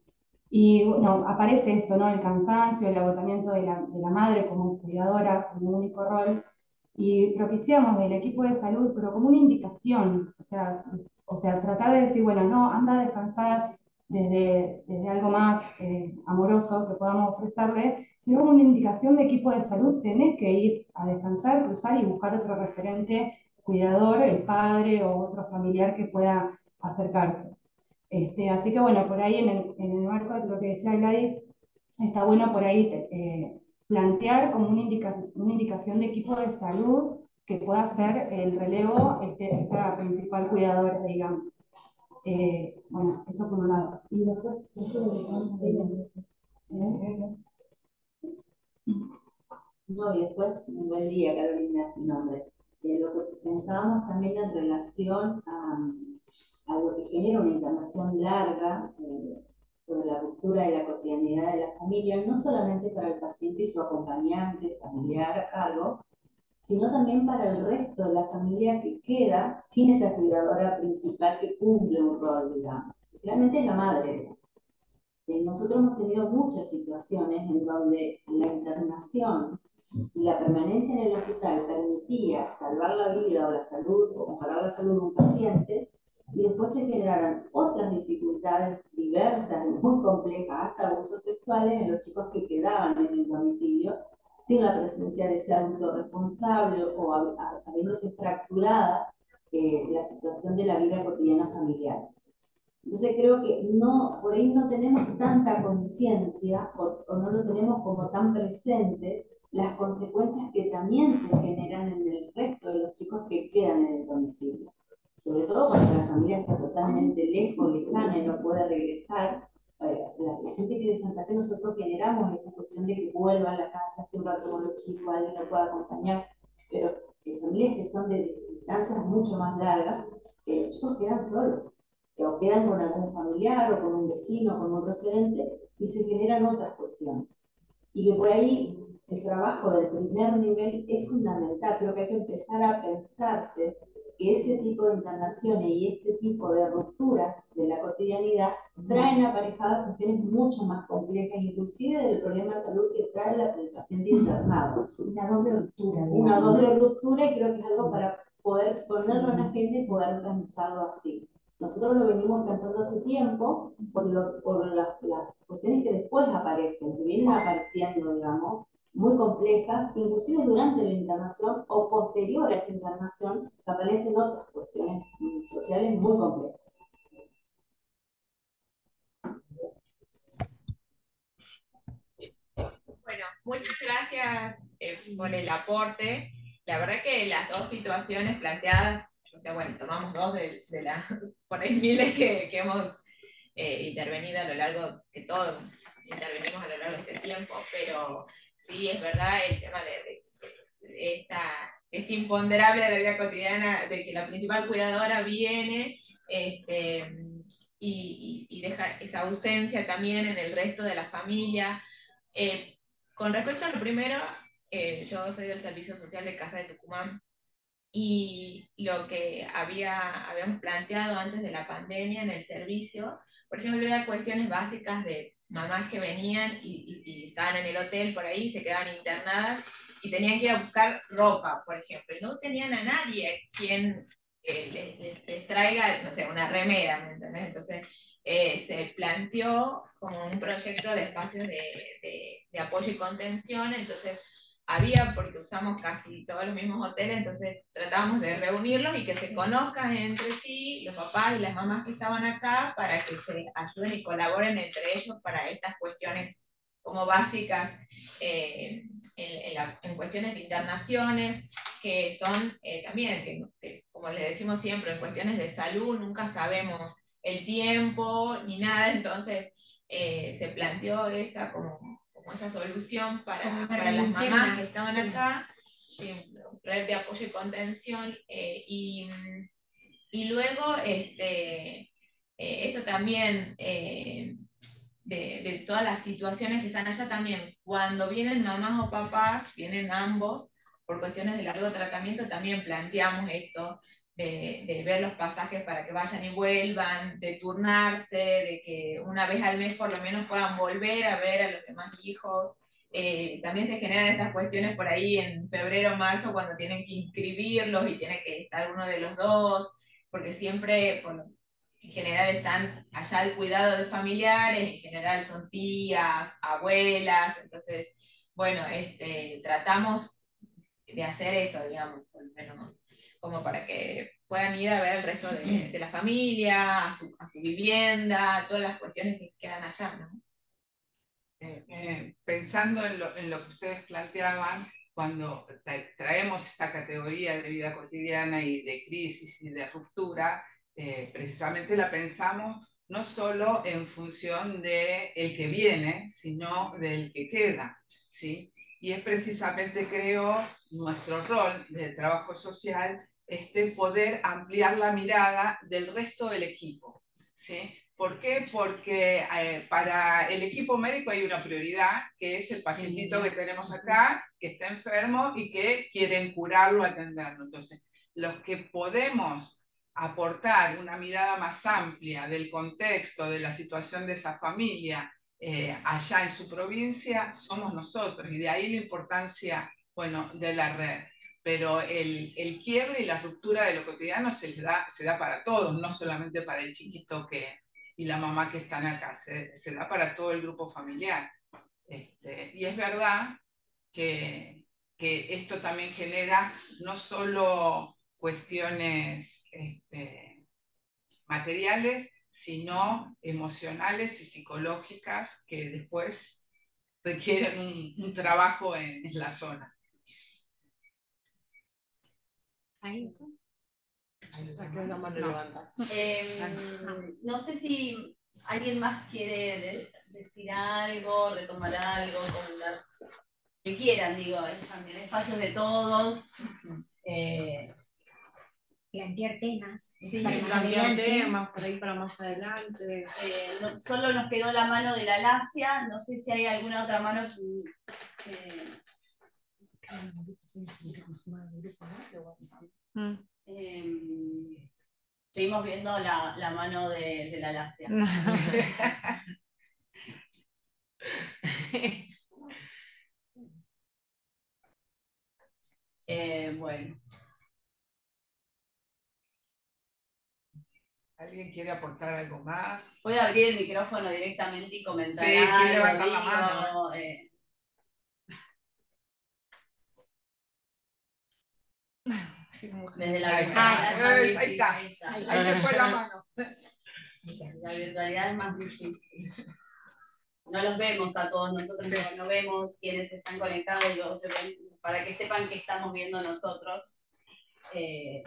Y bueno, aparece esto, ¿no? El cansancio, el agotamiento de la, de la madre como cuidadora, como único rol, y propiciamos del equipo de salud, pero como una indicación, o sea, o sea tratar de decir, bueno, no, anda a descansar desde, desde algo más eh, amoroso que podamos ofrecerle, sino como una indicación de equipo de salud, tenés que ir a descansar, cruzar y buscar otro referente cuidador, el padre o otro familiar que pueda acercarse. Este, así que bueno, por ahí en el, en el marco de lo que decía Gladys, está bueno por ahí eh, plantear como una indicación, una indicación de equipo de salud que pueda hacer el relevo, este, esta principal cuidadora, digamos. Eh, bueno, eso por un lado. Y después, no, y después, un buen día, Carolina, mi nombre. Eh, lo que pensábamos también en relación a, a lo que genera una internación larga eh, sobre la ruptura de la cotidianidad de la familia, no solamente para el paciente y su acompañante familiar a cargo, sino también para el resto de la familia que queda sin esa cuidadora principal que cumple un rol, digamos. Realmente es la madre. Eh, nosotros hemos tenido muchas situaciones en donde la internación y la permanencia en el hospital permitía salvar la vida o la salud o mejorar la salud de un paciente, y después se generaron otras dificultades diversas y muy complejas, hasta abusos sexuales en los chicos que quedaban en el domicilio sin la presencia de ese adulto responsable o habiéndose fracturada eh, la situación de la vida cotidiana familiar. Entonces creo que no, por ahí no tenemos tanta conciencia o, o no lo tenemos como tan presente las consecuencias que también se generan en el resto de los chicos que quedan en el domicilio. sobre todo cuando la familia está totalmente lejos, lejana y no puede regresar. La, la gente que de Santa Fe nosotros generamos esta cuestión de que vuelva a la casa, esté un rato con los chicos, alguien lo pueda acompañar, pero en familias que son de distancias mucho más largas, eh, los chicos quedan solos, o quedan con algún familiar, o con un vecino, con un referente, y se generan otras cuestiones. Y que por ahí el trabajo del primer nivel es fundamental, creo que hay que empezar a pensarse que ese tipo de internaciones y este tipo de rupturas de la cotidianidad traen aparejadas cuestiones mucho más complejas, inclusive del problema de salud que trae la, el paciente internado. Una doble ruptura. Una doble ruptura, y creo que es algo para poder ponerlo en la agenda y poder pensarlo así. Nosotros lo venimos pensando hace tiempo por, lo, por las, las cuestiones que después aparecen, que vienen apareciendo, digamos, muy complejas, inclusive durante la internación o posterior a esa internación, que aparecen otras cuestiones sociales muy complejas. Bueno, muchas gracias eh, por el aporte. La verdad que las dos situaciones planteadas, o sea, bueno, tomamos dos de, de las por ahí miles que, que hemos eh, intervenido a lo largo, que todos intervenimos a lo largo de este tiempo, pero sí es verdad el tema de, de, de esta, este imponderable de la vida cotidiana, de que la principal cuidadora viene este, y, y, y deja esa ausencia también en el resto de la familia. Eh, con respecto a lo primero, eh, yo soy del Servicio Social de Casa de Tucumán, y lo que había, habíamos planteado antes de la pandemia en el servicio, por ejemplo, eran cuestiones básicas de mamás que venían y, y, y estaban en el hotel por ahí, se quedaban internadas y tenían que ir a buscar ropa, por ejemplo, y no tenían a nadie quien eh, les, les, les traiga, no sé, una remera, ¿me entendés? Entonces, eh, se planteó como un proyecto de espacios de, de, de apoyo y contención, entonces había, porque usamos casi todos los mismos hoteles, entonces tratábamos de reunirlos y que se conozcan entre sí, los papás y las mamás que estaban acá, para que se ayuden y colaboren entre ellos para estas cuestiones como básicas, eh, en, en, la, en cuestiones de internaciones, que son eh, también, que, que, como les decimos siempre, en cuestiones de salud nunca sabemos el tiempo ni nada, entonces eh, se planteó esa como como esa solución para, para las mamás que estaban acá, sí, red de apoyo y contención, eh, y, y luego este, eh, esto también, eh, de, de todas las situaciones que están allá también, cuando vienen mamás o papás, vienen ambos, por cuestiones de largo tratamiento, también planteamos esto, de, de ver los pasajes para que vayan y vuelvan, de turnarse, de que una vez al mes por lo menos puedan volver a ver a los demás hijos. Eh, también se generan estas cuestiones por ahí en febrero o marzo cuando tienen que inscribirlos y tiene que estar uno de los dos, porque siempre, bueno, en general están allá al cuidado de familiares, en general son tías, abuelas, entonces, bueno, este, tratamos de hacer eso, digamos, por lo menos, como para que puedan ir a ver el resto de, de la familia, a su, a su vivienda, todas las cuestiones que quedan allá, ¿no? Eh, eh, pensando en lo, en lo que ustedes planteaban, cuando traemos esta categoría de vida cotidiana y de crisis y de ruptura, eh, precisamente la pensamos no solo en función del que viene, sino del que queda, ¿sí? Y es precisamente, creo, nuestro rol de trabajo social, este poder ampliar la mirada del resto del equipo, ¿sí? ¿Por qué? Porque eh, para el equipo médico hay una prioridad, que es el pacientito que tenemos acá, que está enfermo y que quieren curarlo, atenderlo. Entonces, los que podemos aportar una mirada más amplia del contexto, de la situación de esa familia eh, allá en su provincia, somos nosotros. Y de ahí la importancia, bueno, de la red. Pero el, el quiebre y la ruptura de lo cotidiano se, les da, se da para todos, no solamente para el chiquito que y la mamá que están acá, se, se da para todo el grupo familiar. Este, y es verdad que, que esto también genera no solo cuestiones este, materiales, sino emocionales y psicológicas que después requieren un, un trabajo en, en la zona. Ahí. La mano levanta. Eh, no sé si alguien más quiere de- decir algo, retomar algo, comentar. Que quieran, digo, es también espacios de todos. Eh, plantear temas. Sí, para más Plantear adelante. temas por ahí para más adelante. eh, no- solo nos quedó la mano de la Lacia, no sé si hay alguna otra mano que, que- Mm. eh, seguimos viendo la, la mano de, de la Lacia. Eh, bueno. ¿Alguien quiere aportar algo más? Voy a abrir el micrófono directamente y comentar Sí, sin algo, levantar la digo, mano. eh, desde la Ahí virtualidad está, es más ahí está, difícil. ahí se fue la mano. La virtualidad es más difícil. No los vemos a todos, nosotros no, no vemos quienes están conectados, digo, se ven, para que sepan que estamos viendo nosotros. Eh,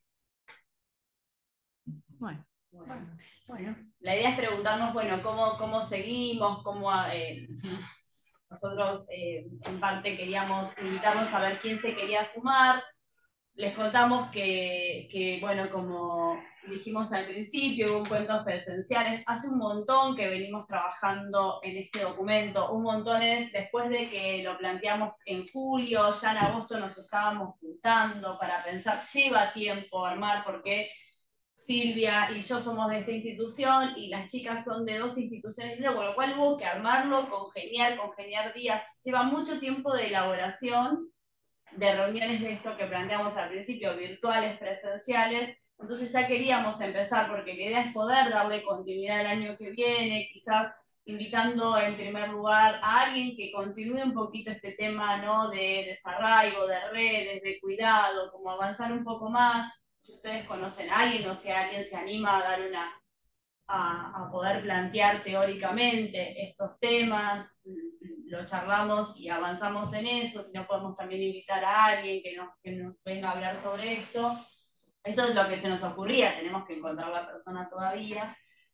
Bueno. bueno, bueno, la idea es preguntarnos, bueno, cómo, cómo seguimos, cómo eh, nosotros eh, en parte queríamos invitarnos a ver quién se quería sumar. Les contamos que, que, bueno, como dijimos al principio, hubo encuentros presenciales. Hace un montón que venimos trabajando en este documento. Un montón es después de que lo planteamos en julio, ya en agosto nos estábamos juntando para pensar. Lleva tiempo armar porque Silvia y yo somos de esta institución y las chicas son de dos instituciones, con lo cual hubo que armarlo, congeniar, congeniar días. Lleva mucho tiempo de elaboración, de reuniones de esto que planteamos al principio, virtuales, presenciales. Entonces ya queríamos empezar, porque la idea es poder darle continuidad el año que viene, quizás invitando en primer lugar a alguien que continúe un poquito este tema, ¿no? De desarraigo, de redes, de cuidado, como avanzar un poco más. Si ustedes conocen a alguien o si alguien se anima a dar una A, a poder plantear teóricamente estos temas, lo charlamos y avanzamos en eso. Si no, podemos también invitar a alguien que nos, que nos venga a hablar sobre esto. Eso es lo que se nos ocurría, tenemos que encontrar la persona todavía.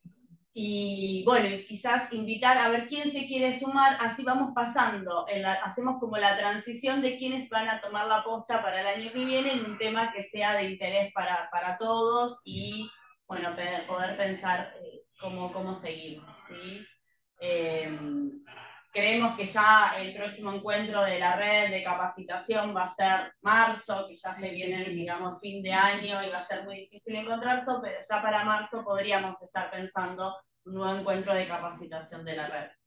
Y bueno, y quizás invitar a ver quién se quiere sumar, así vamos pasando, en la, hacemos como la transición de quiénes van a tomar la posta para el año que viene en un tema que sea de interés para, para todos y bueno, poder pensar eh, cómo, cómo seguimos. ¿Sí? Eh, creemos que ya el próximo encuentro de la red de capacitación va a ser marzo, que ya se viene, digamos, fin de año y va a ser muy difícil encontrarse, pero ya para marzo podríamos estar pensando un nuevo encuentro de capacitación de la red.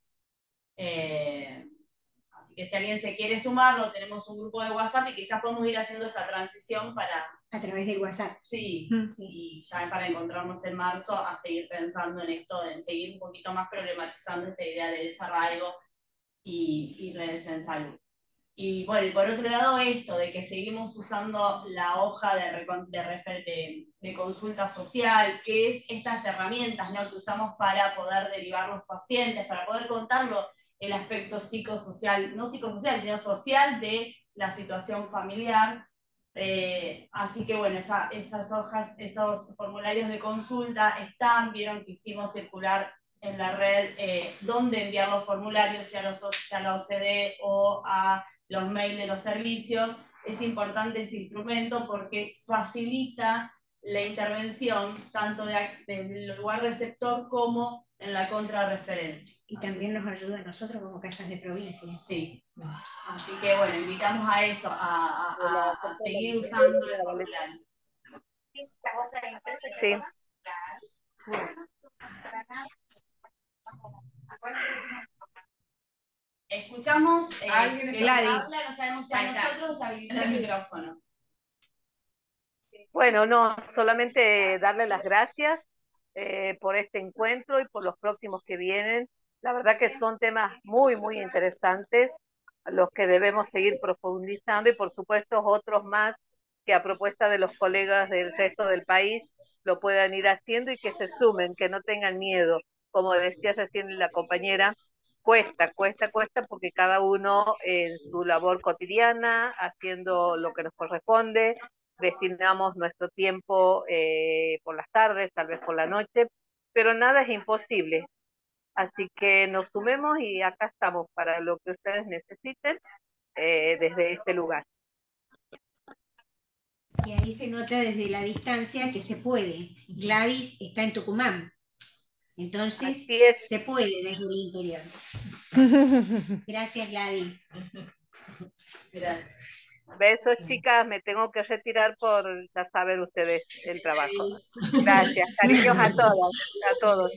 Eh, así que si alguien se quiere sumar, tenemos un grupo de WhatsApp y quizás podemos ir haciendo esa transición para... A través del WhatsApp. Sí, Mm. sí, y ya para encontrarnos en marzo a seguir pensando en esto, en seguir un poquito más problematizando esta idea de desarraigo y, y redes en salud. Y bueno, y por otro lado esto de que seguimos usando la hoja de, de, de, de consulta social, que es estas herramientas, ¿no? Que usamos para poder derivar los pacientes, para poder contarlo el aspecto psicosocial, no psicosocial, sino social de la situación familiar. Eh, así que bueno, esa, esas hojas, esos formularios de consulta están, vieron que hicimos circular en la red eh, dónde enviar los formularios, si a, los, si a la O C D o a los mails de los servicios. Es importante ese instrumento porque facilita la intervención tanto del lugar receptor como en la contrarreferencia. Y también nos ayuda a nosotros como casas de provincia. Sí. Así que bueno, invitamos a eso, a, a, a seguir usando el formulario. Sí. Escuchamos eh, ¿Alguien que habla, no sabemos si a nosotros habilitar el micrófono. Bueno, no, solamente darle las gracias eh, por este encuentro y por los próximos que vienen. La verdad que son temas muy, muy interesantes, los que debemos seguir profundizando y por supuesto otros más que a propuesta de los colegas del resto del país lo puedan ir haciendo y que se sumen, que no tengan miedo. Como decía recién la compañera, cuesta, cuesta, cuesta porque cada uno en su labor cotidiana, haciendo lo que nos corresponde, destinamos nuestro tiempo eh, por las tardes, tal vez por la noche, pero nada es imposible. Así que nos sumemos y acá estamos para lo que ustedes necesiten eh, desde este lugar. Y ahí se nota desde la distancia que se puede. Gladys está en Tucumán, entonces se puede desde el interior. Gracias, Gladys. Gracias. Besos, chicas, me tengo que retirar por, ya saben ustedes, el trabajo. Gracias, cariños a todas, a todos.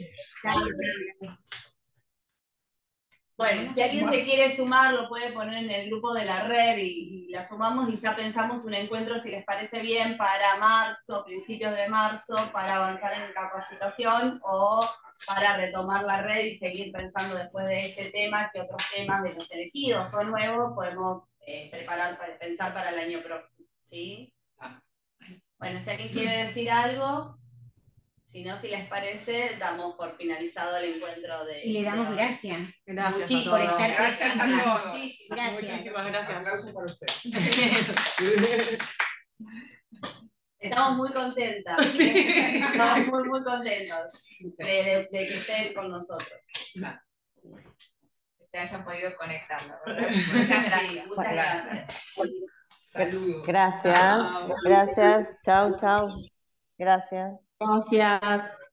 Bueno, si alguien se quiere sumar, lo puede poner en el grupo de la red y, y la sumamos y ya pensamos un encuentro, si les parece bien, para marzo, principios de marzo, para avanzar en capacitación o para retomar la red y seguir pensando después de este tema que otros temas de los elegidos o nuevos podemos eh, preparar, para pensar para el año próximo. ¿Sí? Bueno, si alguien quiere decir algo... Si no, si les parece, damos por finalizado el encuentro de... Y le damos de gracias. Gracias Muchis, a por todos. estar Gracias a presentes. todos. Gracias. Muchísimas gracias. Aplauso para ustedes. Estamos muy contentas. Estamos muy, muy contentos de, de, de que estén con nosotros. Que se hayan podido conectar, la verdad. Muchas gracias. Muchas gracias. Saludos. Gracias, gracias. Chau, chau. Gracias. Gracias.